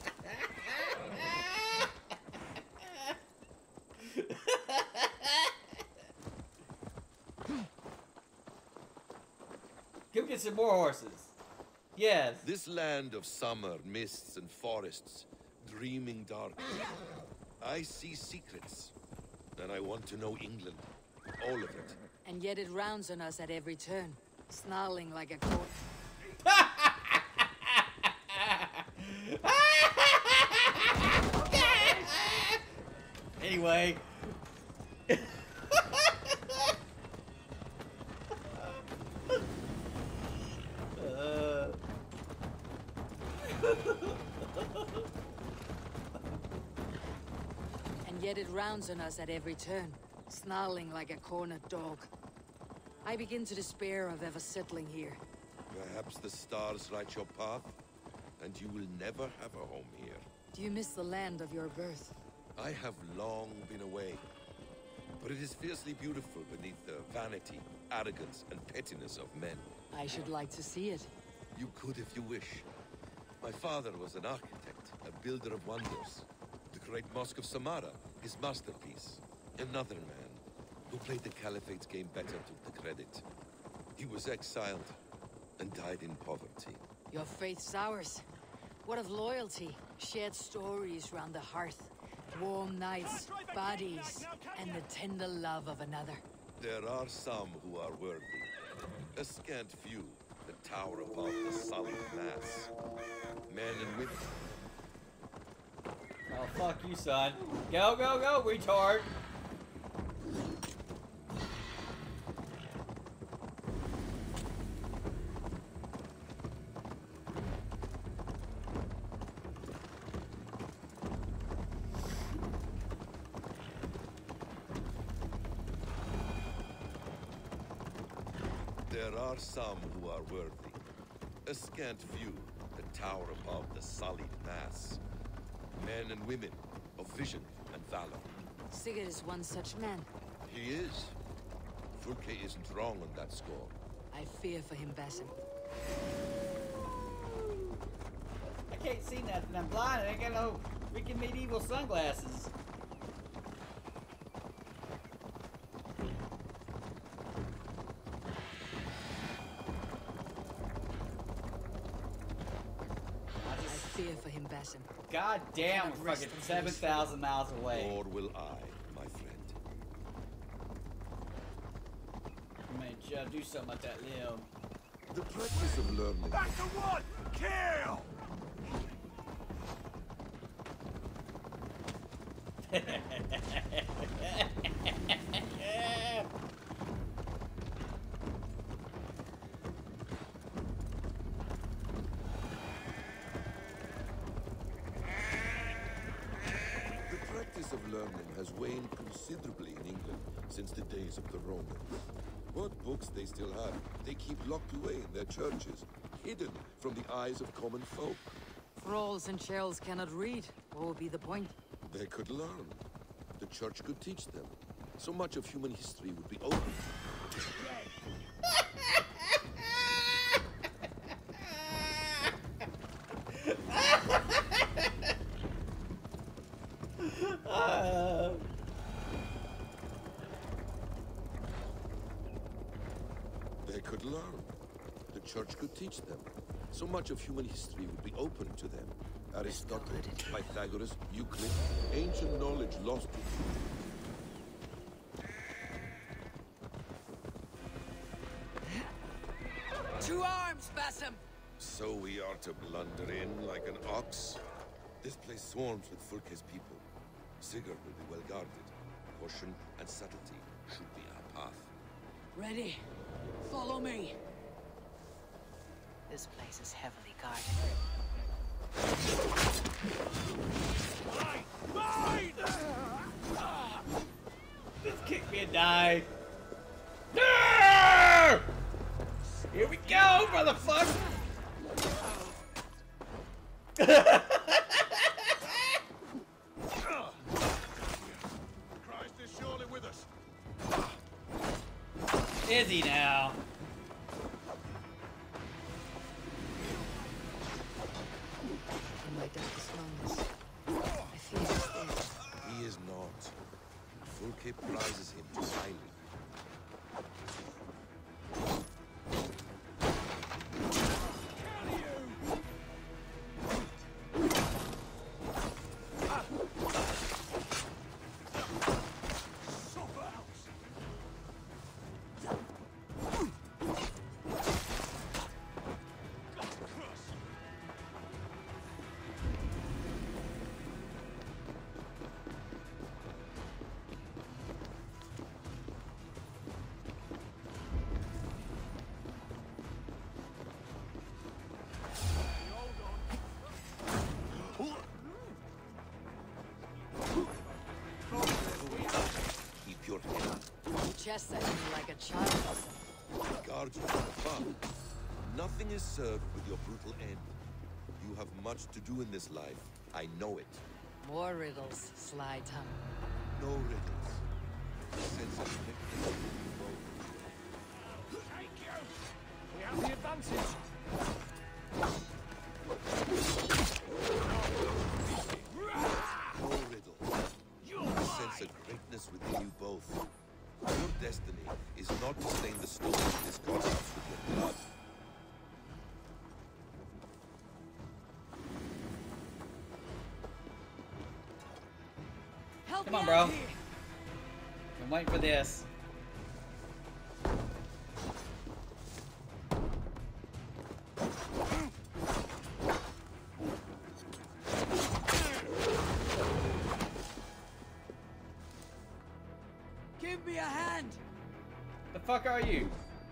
Go get some more horses. Yes. This land of summer, mists and forests, dreaming dark. I see secrets, and I want to know England. All of it. And yet it rounds on us at every turn, snarling like a cold. Anyway. And yet it rounds on us at every turn, snarling like a cornered dog. I begin to despair of ever settling here. Perhaps the stars write your path, and you will never have a home here. Do you miss the land of your birth? I have long been away, but it is fiercely beautiful beneath the vanity, arrogance, and pettiness of men. I should like to see it. You could if you wish. My father was an architect, a builder of wonders. The great Mosque of Samarra, his masterpiece. Another man who played the Caliphate's game better took the credit. He was exiled and died in poverty. Your faith's ours. What of loyalty? Shared stories round the hearth. Warm nights, bodies, and the tender love of another. There are some who are worthy. A scant few that tower above the sullied mass. Men and women. Oh, fuck you, son. Go, go, go, retard. There are some who are worthy. A scant few that tower above the sullied mass. Men and women of vision and valor. Sigurd is one such man. He is. Fulke isn't wrong on that score. I fear for him, Basim. I can't see nothing. I'm blind. I ain't got no freaking medieval sunglasses. I fear for him, Basim. God damn, we're fucking 7,000 miles away. Nor will I, my friend. Man, Joe, do something about that limb. The practice of learning. Back to one! Kill! The practice of learning has waned considerably in England since the days of the Romans. What books they still have, they keep locked away in their churches, hidden from the eyes of common folk. Thralls and churls cannot read. What would be the point? They could learn. The church could teach them. So much of human history would be open. They could learn. The church could teach them. So much of human history would be open to them. Aristotle, Pythagoras, Euclid, ancient knowledge lost to To arms, Bassam! So we are to blunder in like an ox? This place swarms with Fulke's people. Sigurd will be well guarded. Caution and subtlety should be our path. Ready. Follow me. This place is heavily guarded. Just kick me and die. No! Here we go, motherfucker! Christ is surely with us. Is he now? In my darkest moments, I feel he's dead. He is not. Fulke prizes him too highly. Keep your head. You chest at me like a child. Guard you from afar. Nothing is served with your brutal end. You have much to do in this life. I know it. More riddles, sly tongue. No riddles. Sense of victory will be bold. Thank you! We have the advantage. No riddle. I sense a greatness within you both. Your destiny is not to stain the stones of this god's house with your blood. Help Come me on, out bro. here. I'm waiting for this. Give me a hand. The fuck are you?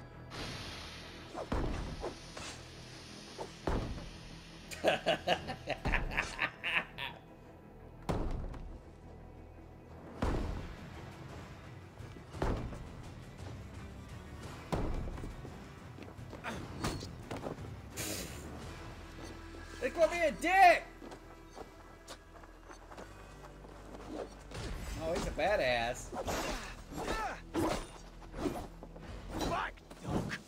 They call me a dick! Oh, he's a badass. Back, dog!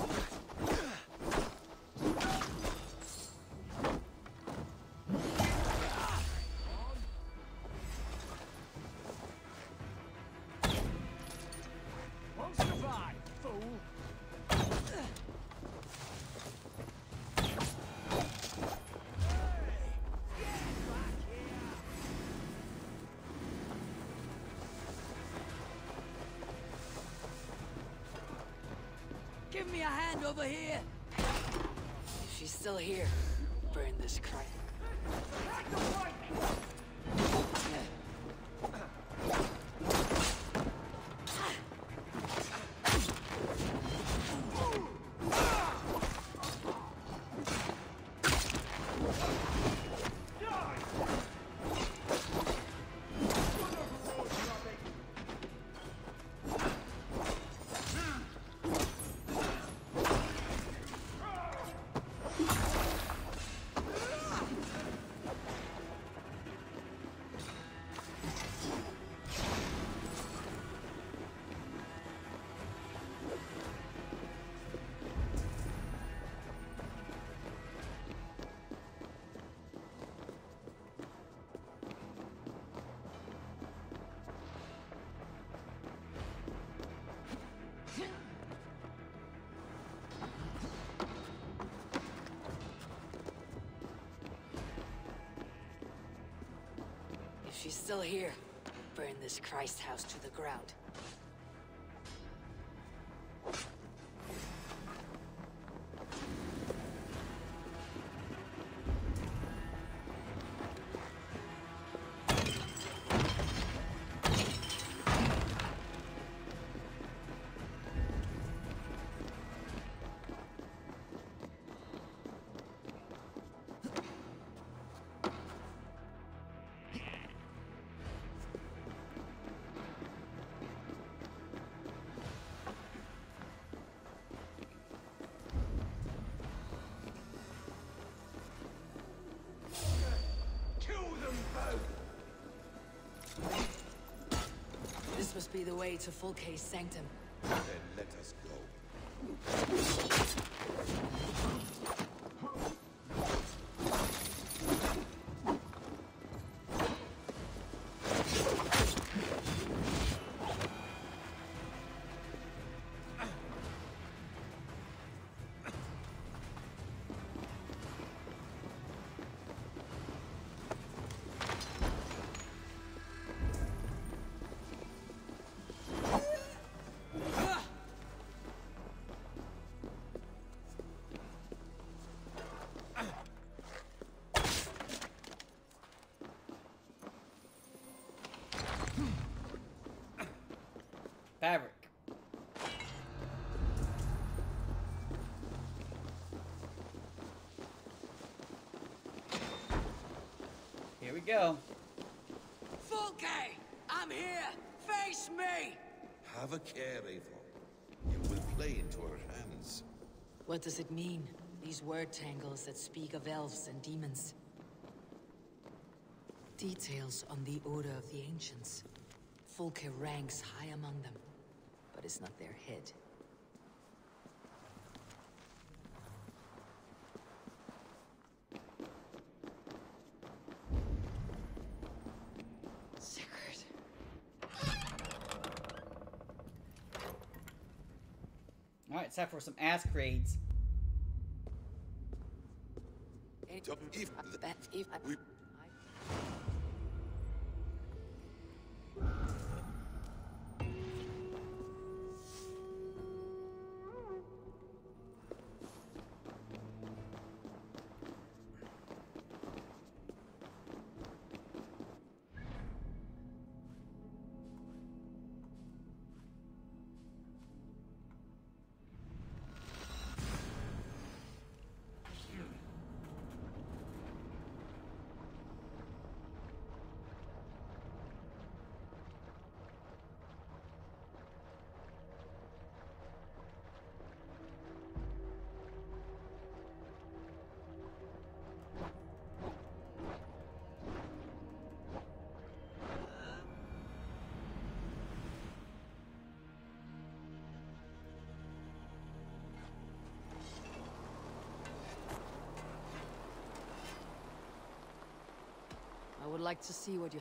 Won't survive, fool! Give me a hand over here. If she's still here, burn this crap. If she's still here, burn this Christ house to the ground. This must be the way to Fulke's sanctum. Then let us go. Fabric. Here we go. Fulke! I'm here! Face me! Have a care, Eivor. You will play into our hands. What does it mean? These word tangles that speak of elves and demons. Details on the Order of the Ancients. Fulke ranks high among them, but it's not their head. Sigurd. Alright, it's time for some ass creeds. I would like to see what you...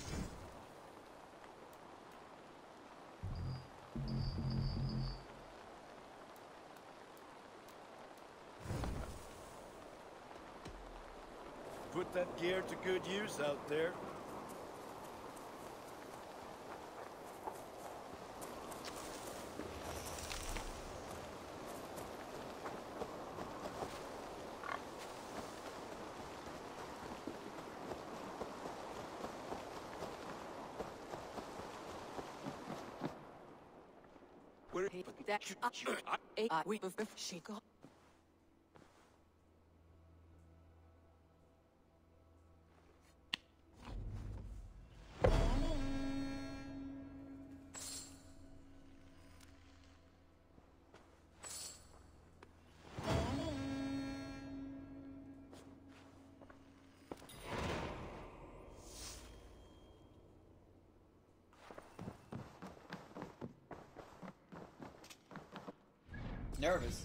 Put that gear to good use out there. Nervous.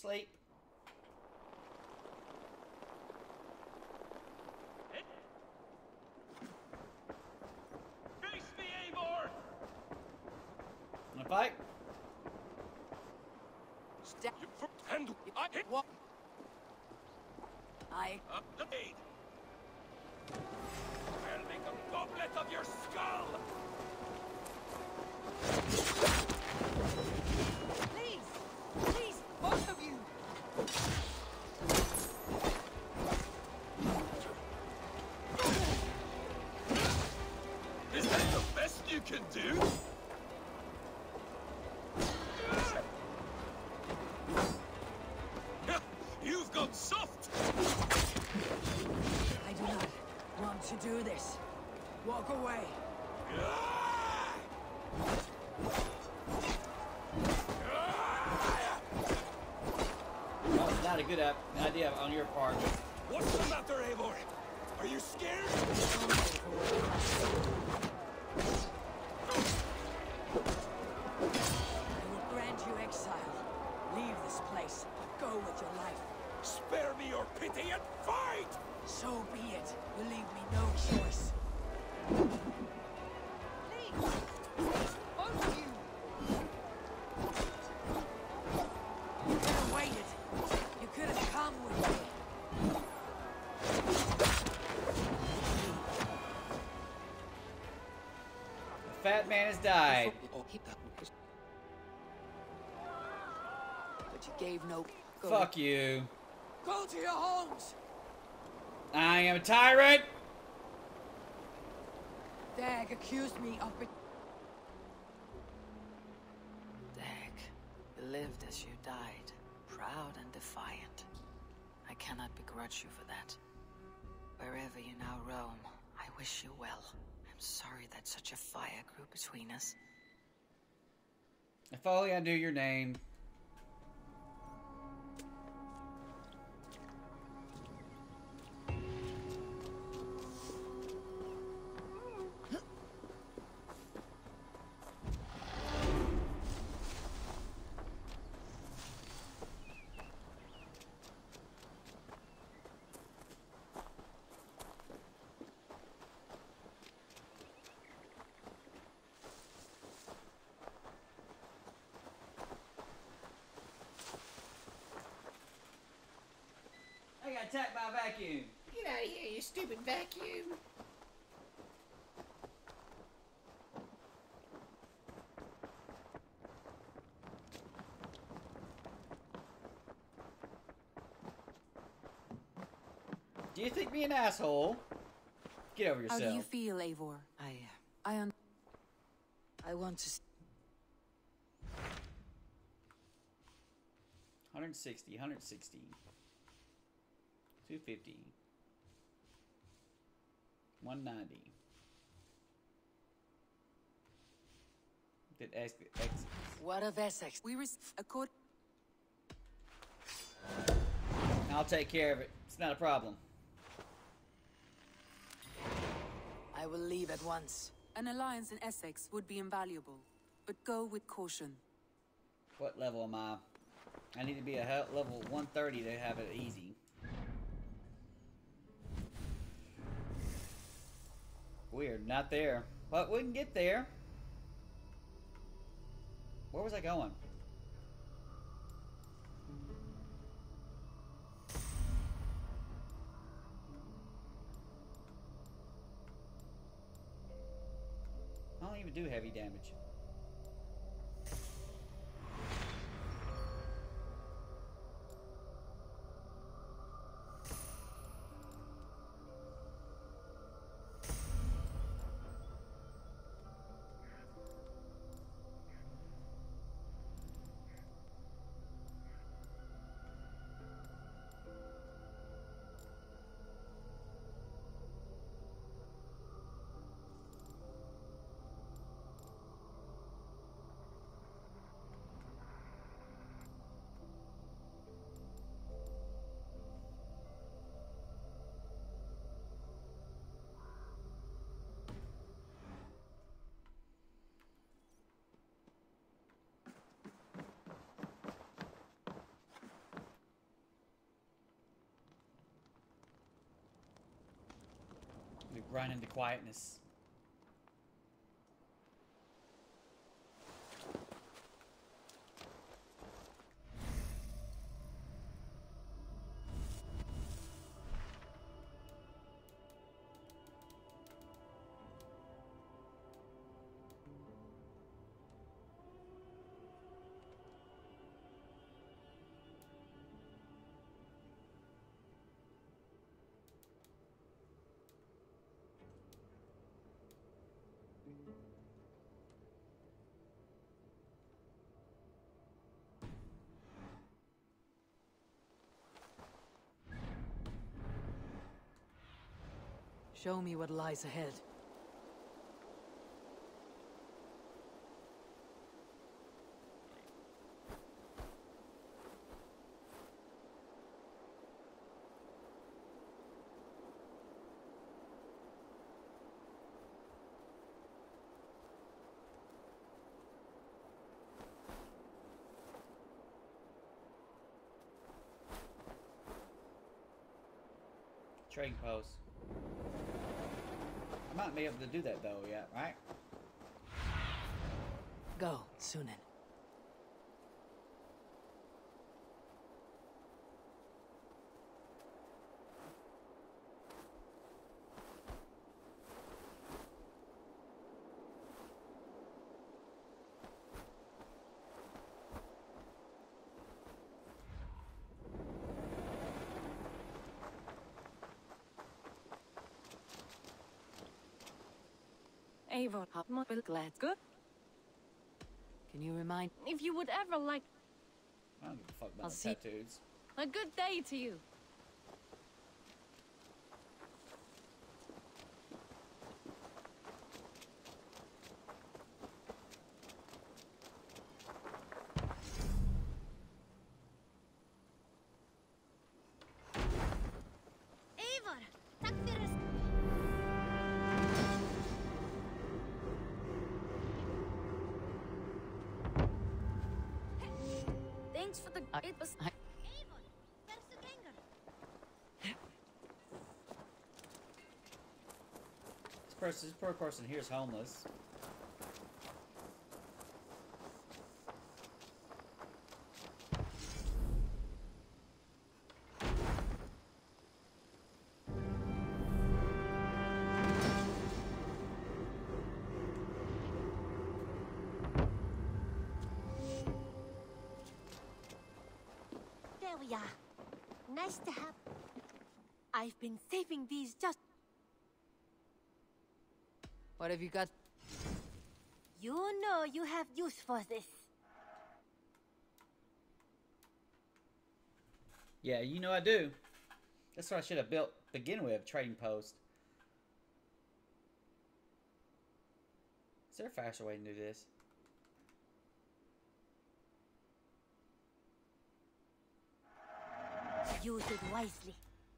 Sleep. Face me, Eivor! Wanna fight? And I hit What? I... the aid. I'll make a goblet of your skull! Please! Please, both of you! Is that the best you can do? You've got soft! I do not want to do this. Walk away. Well, it's not a good idea on your part. What's the matter, Eivor? Are you scared? I will grant you exile. Leave this place. Go with your life. Spare me your pity and fight! So be it. You leave me no choice. Please! Both of you! You could have waited. You could have come with me. The fat man has died. But you gave no... Fuck you. Go to your homes! I am a tyrant. Dag accused me of... Dag, you lived as you died. Proud and defiant. I cannot begrudge you for that. Wherever you now roam, I wish you well. I'm sorry that such a fire grew between us. If only I knew your name. I got attacked by a vacuum. Get out of here, you stupid vacuum. Do you think me an asshole? Get over yourself. How do you feel, Eivor? I want to... 160, 160. 250. 190. Did X. What of Essex? We receive a court... I'll take care of it. It's not a problem. I will leave at once. An alliance in Essex would be invaluable, but go with caution. What level am I? I need to be a level 130 to have it easy. Weird, not there. But we can get there. Where was I going? I don't even do heavy damage. Run into quietness. Show me what lies ahead. Trading post. I might be able to do that though, yeah, right? Go, Sunan. Avon, Hopmobile, glad. Good. Can you remind? If you would ever like I don't give a fuck I'll about the see. tattoos. a good day to you. Eivor, tack för Thanks for the. It was. Eivor, hversu gengur? This poor person here is homeless. There we are. Nice to have. I've been saving these just. What have you got? You know you have use for this. Yeah, you know I do. That's what I should have built to begin with, trading post. Is there a faster way to do this? Use it wisely.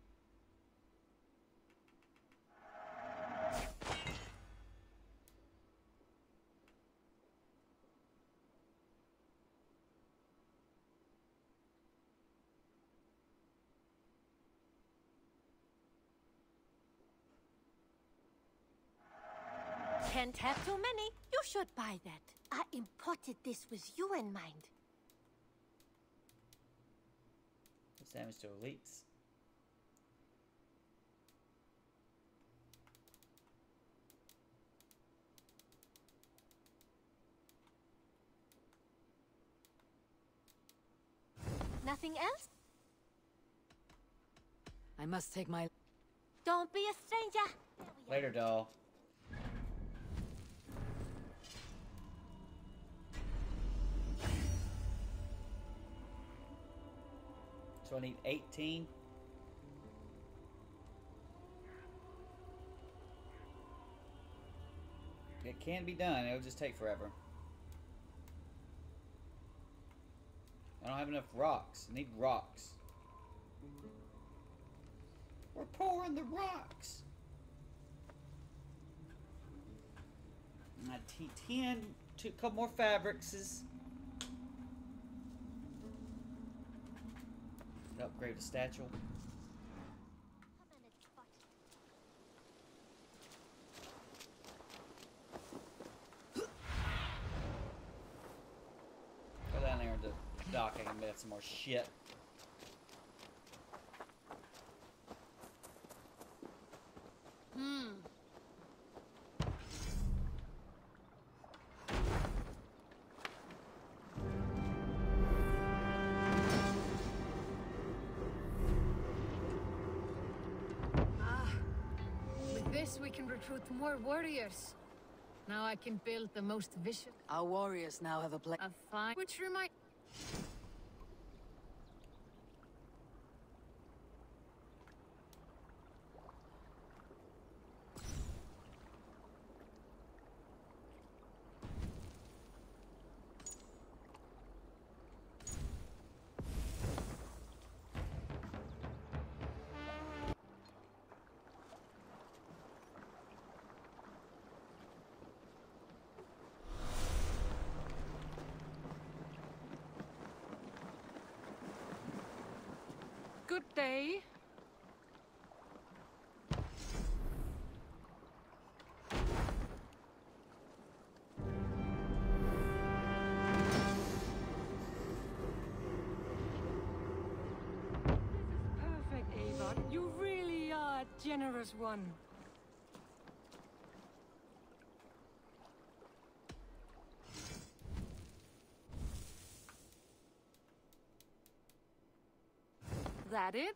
Can't have too many. You should buy that. I imported this with you in mind. It's damage to elites. Nothing else? I must take my... Don't be a stranger. Later, doll. So I need 18. It can be done. It'll just take forever. I don't have enough rocks. I need rocks. We're pouring the rocks. I T10 to a couple more fabrics. Upgrade the statue. dock, I can make some more shit. With this, we can recruit more warriors. Now I can build the most vicious. Our warriors now have a place. A fine. Which remind. Good day. Perfect, Avon. You really are a generous one. That it?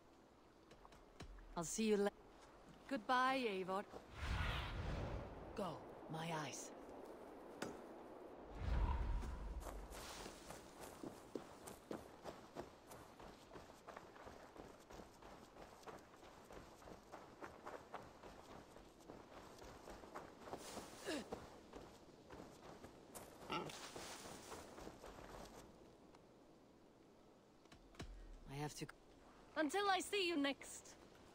I'll see you later. Goodbye, Avon. Go, my eyes. I have to. Until I see you next.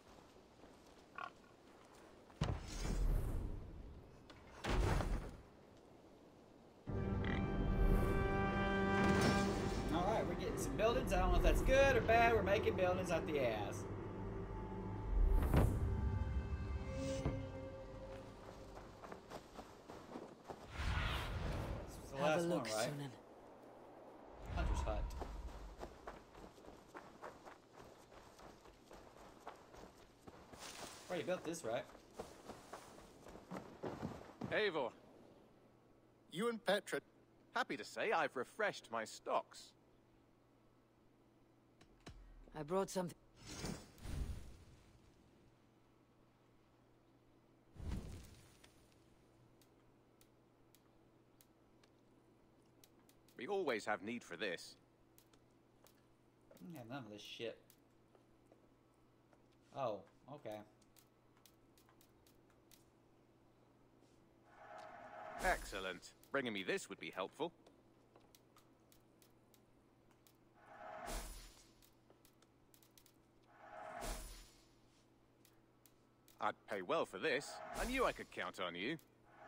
Alright, we're getting some buildings. I don't know if that's good or bad. We're making buildings out the ass. This was the Have last a look, one, right? Sunan. Hunter's hut. Oh, you built this, right? Eivor. You and Petra. Happy to say I've refreshed my stocks. I brought something. We always have need for this. Yeah, none of this shit. Oh, okay. Excellent. Bringing me this would be helpful. I'd pay well for this. I knew I could count on you.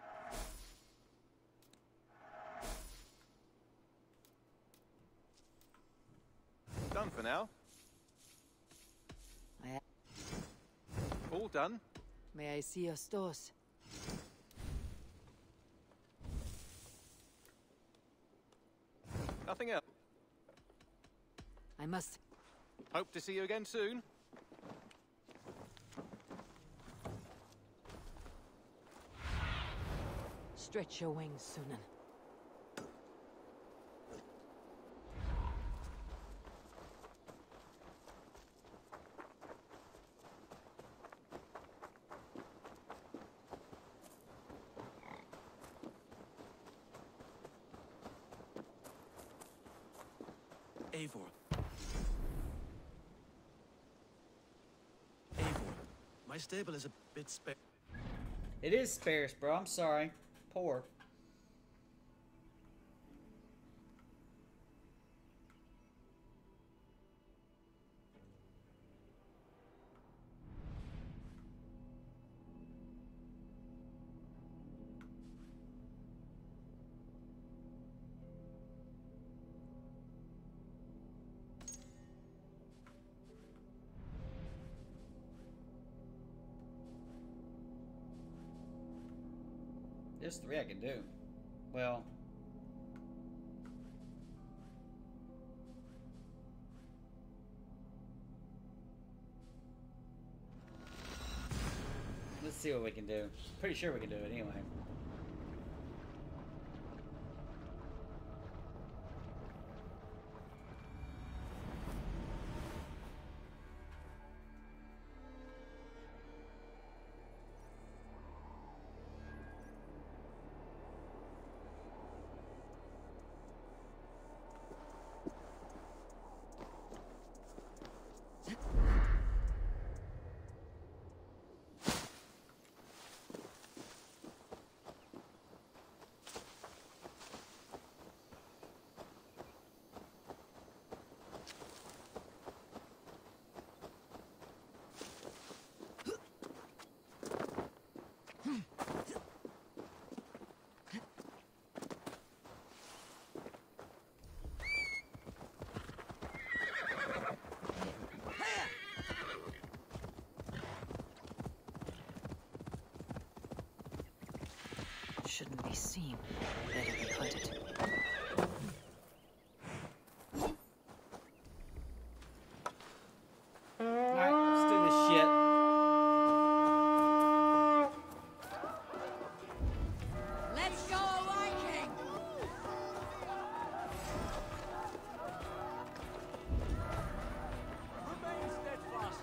Done for now. All done. May I see your stores? Nothing else. I must. Hope to see you again soon. Stretch your wings, Sunan. Eivor. Eivor. My stable is a bit spare. It is sparse, bro. I'm sorry. Poor. There's 3 I can do. Well, see what we can do. Pretty sure we can do it anyway. Shouldn't be seen. Better be put it. Alright, let's do this shit. Let's go, Viking! Remain steadfast.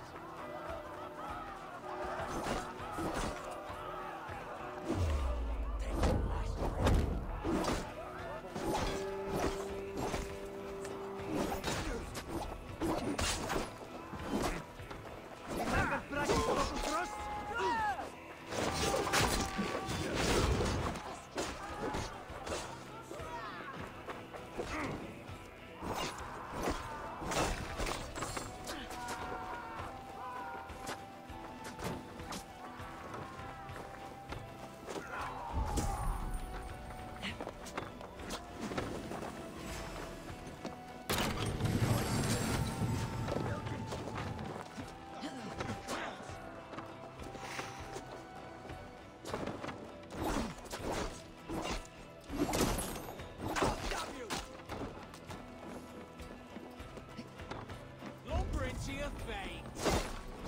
To your fate.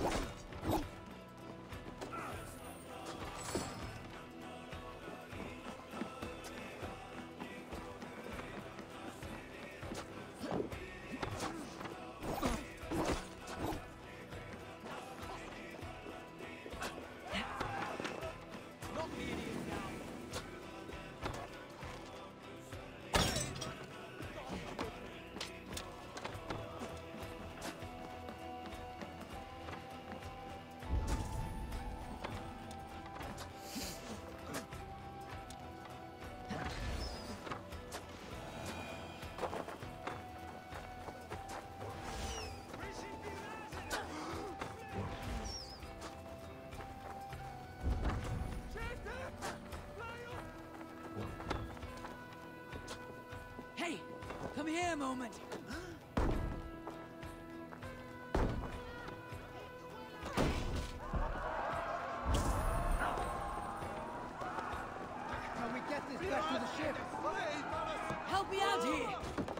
Knock the idiot down. Hey, come here a moment. Can we get this back to the ship? Help me out here.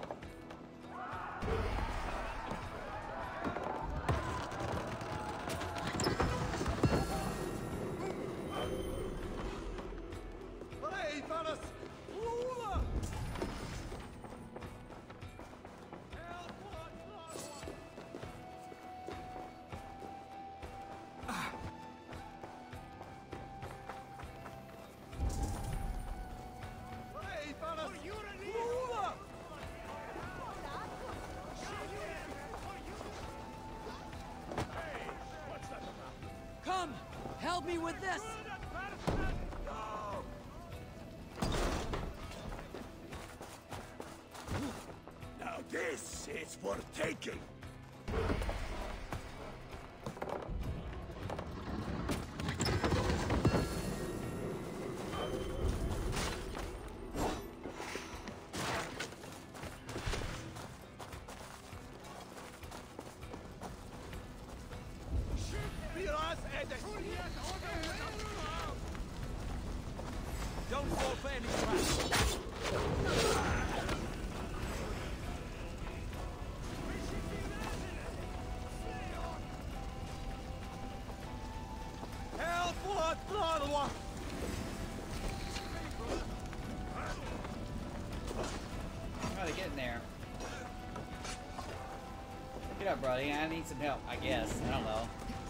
Come, help me with this. Now this is worth taking. Don't fall for any traps. there. Get up, buddy. I need some help, I guess. I don't know.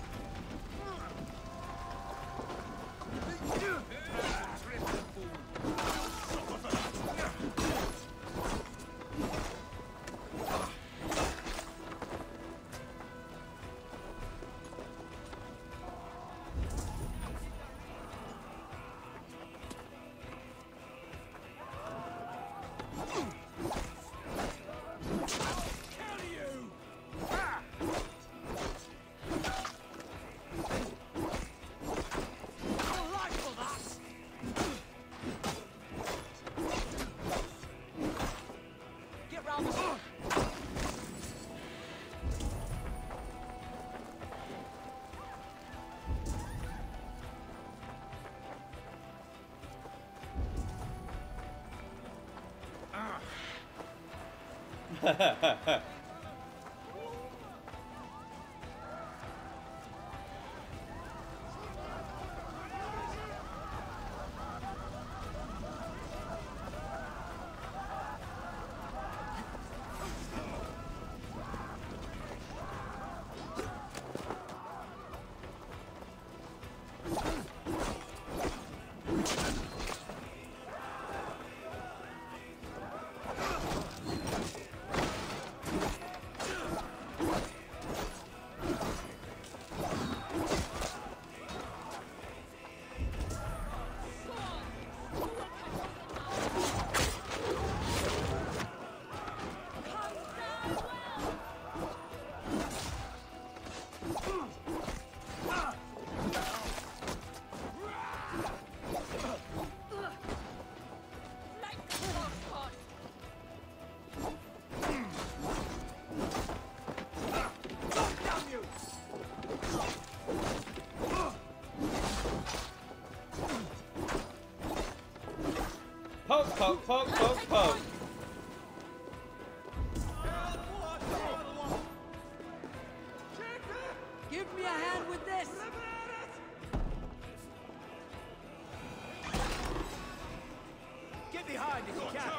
Poke, poke, poke, poke, poke. Give me a hand with this! Get behind if you can!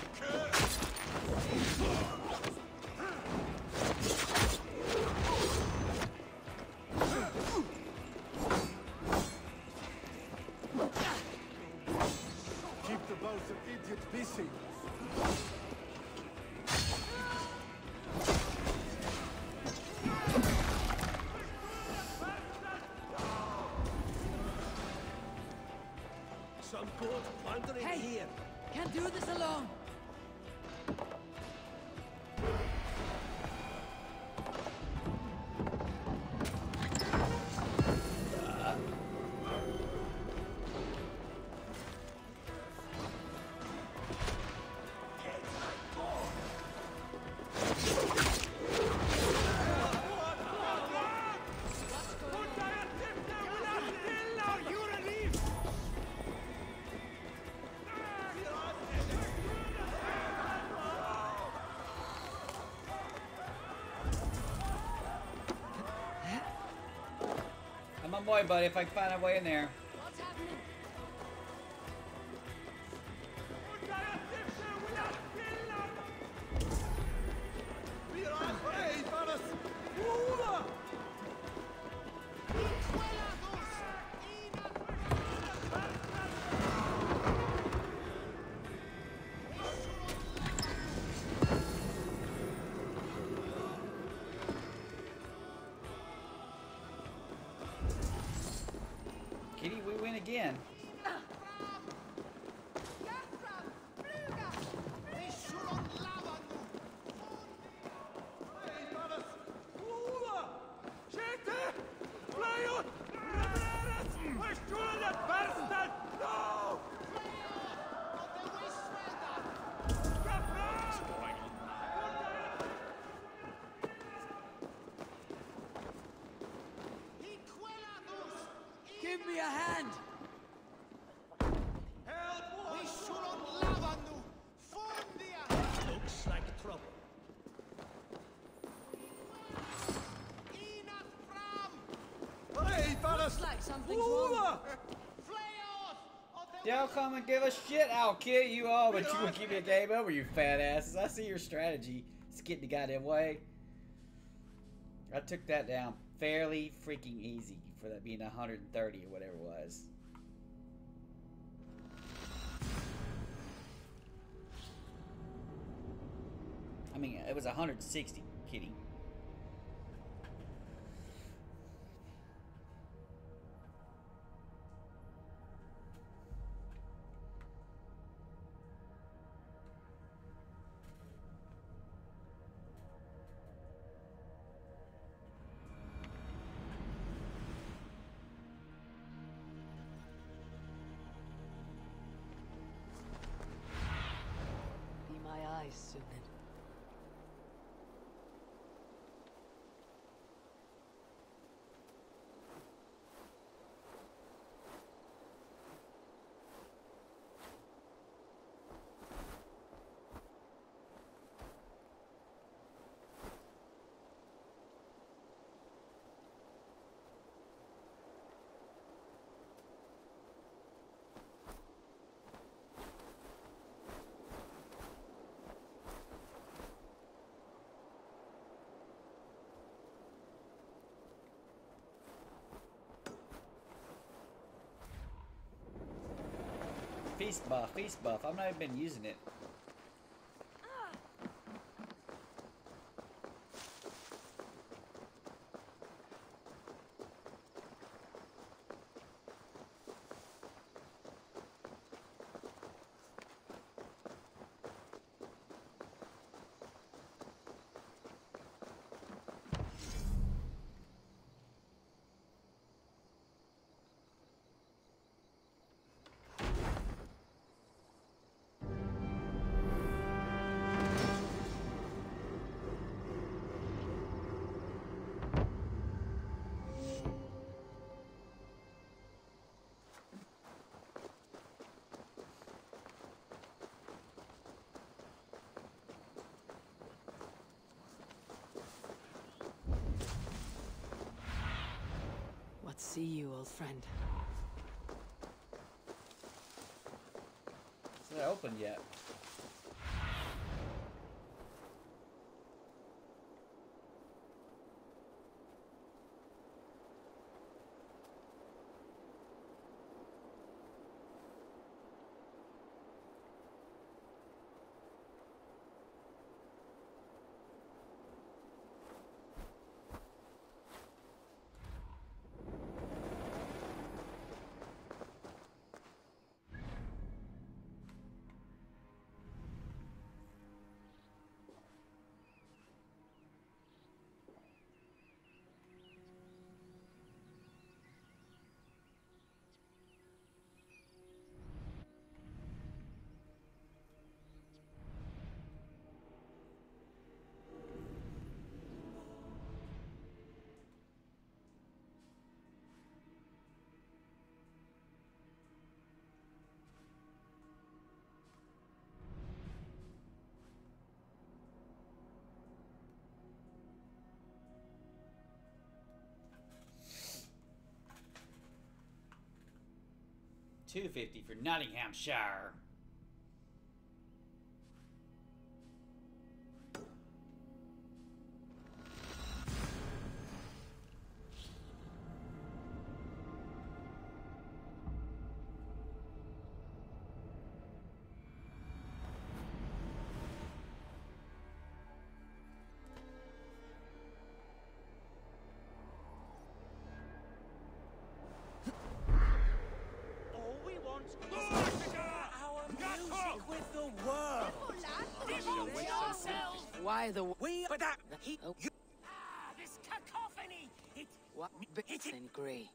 Keep the both of idiot busy. Some gold wandering here. Can't do this alone. I'm on boy, buddy, if I can find a way in there. What's happening? Kitty, we win again. Give me a hand! Looks like trouble. Hey, fellas! Looks like something's wrong. Y'all come and give a shit, I'll kill you all, but you won't give me a game over, you fat asses. I see your strategy. It's getting the goddamn way. I took that down fairly freaking easy for that being 130 or whatever it was. I mean, it was 160, kidding. Be my eyes, soon. Feast buff, feast buff. I've not even been using it. What see you, old friend? It's not open yet. $250 for Nottinghamshire. All we want is our music with the world. Why the We but that he oh. you this cacophony. It What? Hit it. And agree.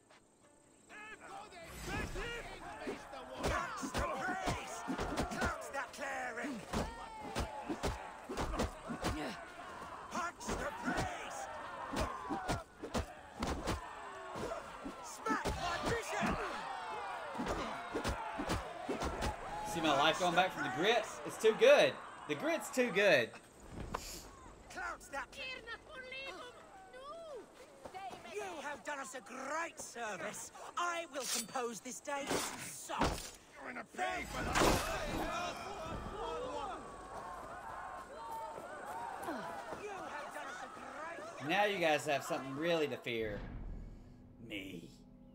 Cuts the praise. Cuts that cleric. Cuts the praise. Smack my bishop. See my life going back from the grits? It's too good. The grit's too good. Clouts that. You have done us a great service. I will compose this day's song. going to pay for that! Now you guys have something really to fear. Me.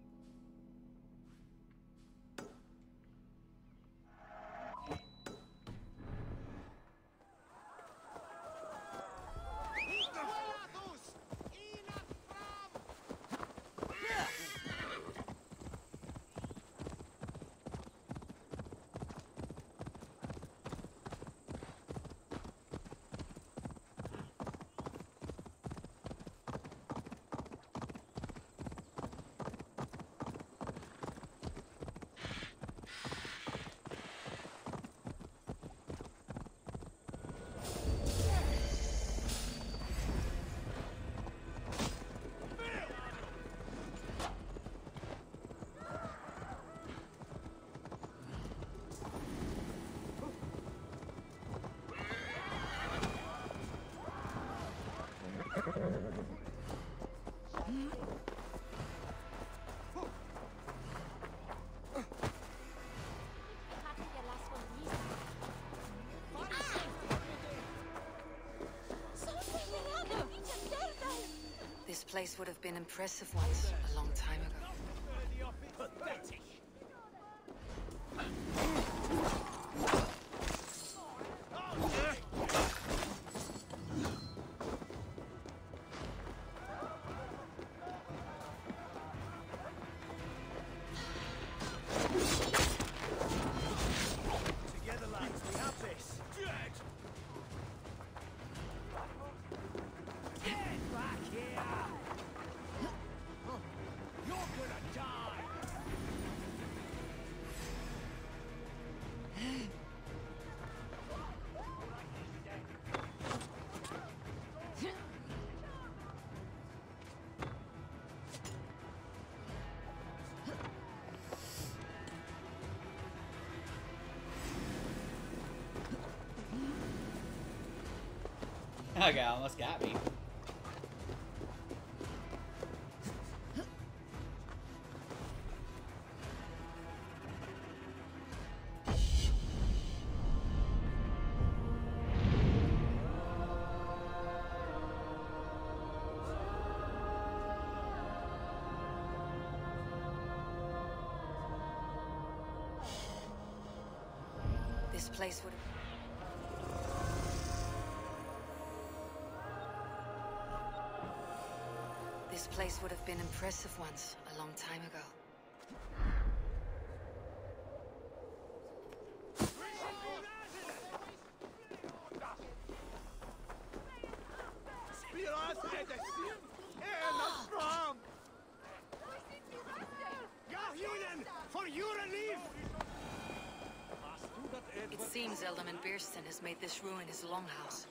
This place would have been impressive once, a long time ago. Pathetic! Together, lads, we have this. Dead! Get back here! You're gonna die! Okay, almost got me. This place would have... This place would have been impressive once, a long time ago. It seems Alderman Beerston has made this ruin his longhouse.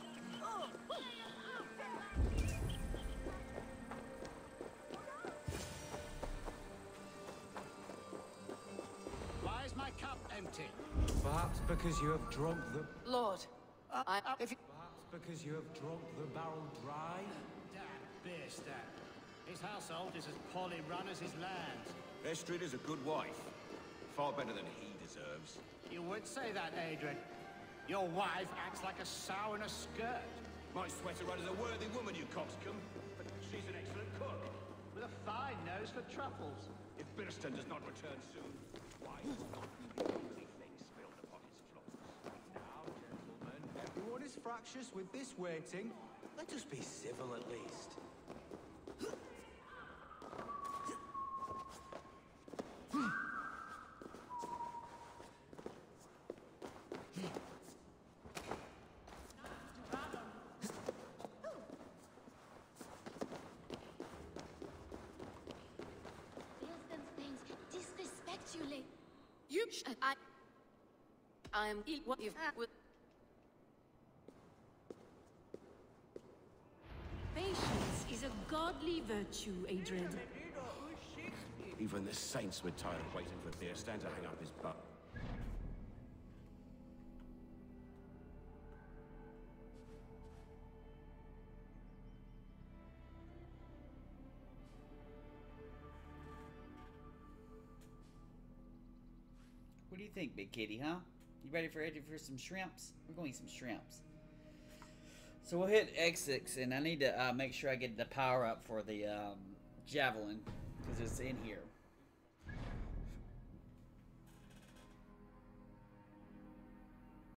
Why is my cup empty? Perhaps because you have drunk the... Lord, Perhaps because you have drunk the barrel dry? Damn Beerston. His household is as poorly run as his land. Estrid is a good wife. Far better than he deserves. You would say that, Adrian. Your wife acts like a sow in a skirt. My sweater run is a worthy woman, you coxcomb. But she's an excellent cook. With a fine nose for truffles. If Birston does not return soon, why will not be the only thing spilled upon his floors? Now, gentlemen, everyone is fractious with this waiting. Let us be civil at least. I am eat what you've had with. Patience is a godly virtue, Adrian. Even the saints were tired of waiting for Birston to hang up his butt. What do you think, big kitty, huh? You ready for some shrimps? We're going to eat some shrimps. So we'll hit X6, and I need to make sure I get the power up for the javelin, because it's in here.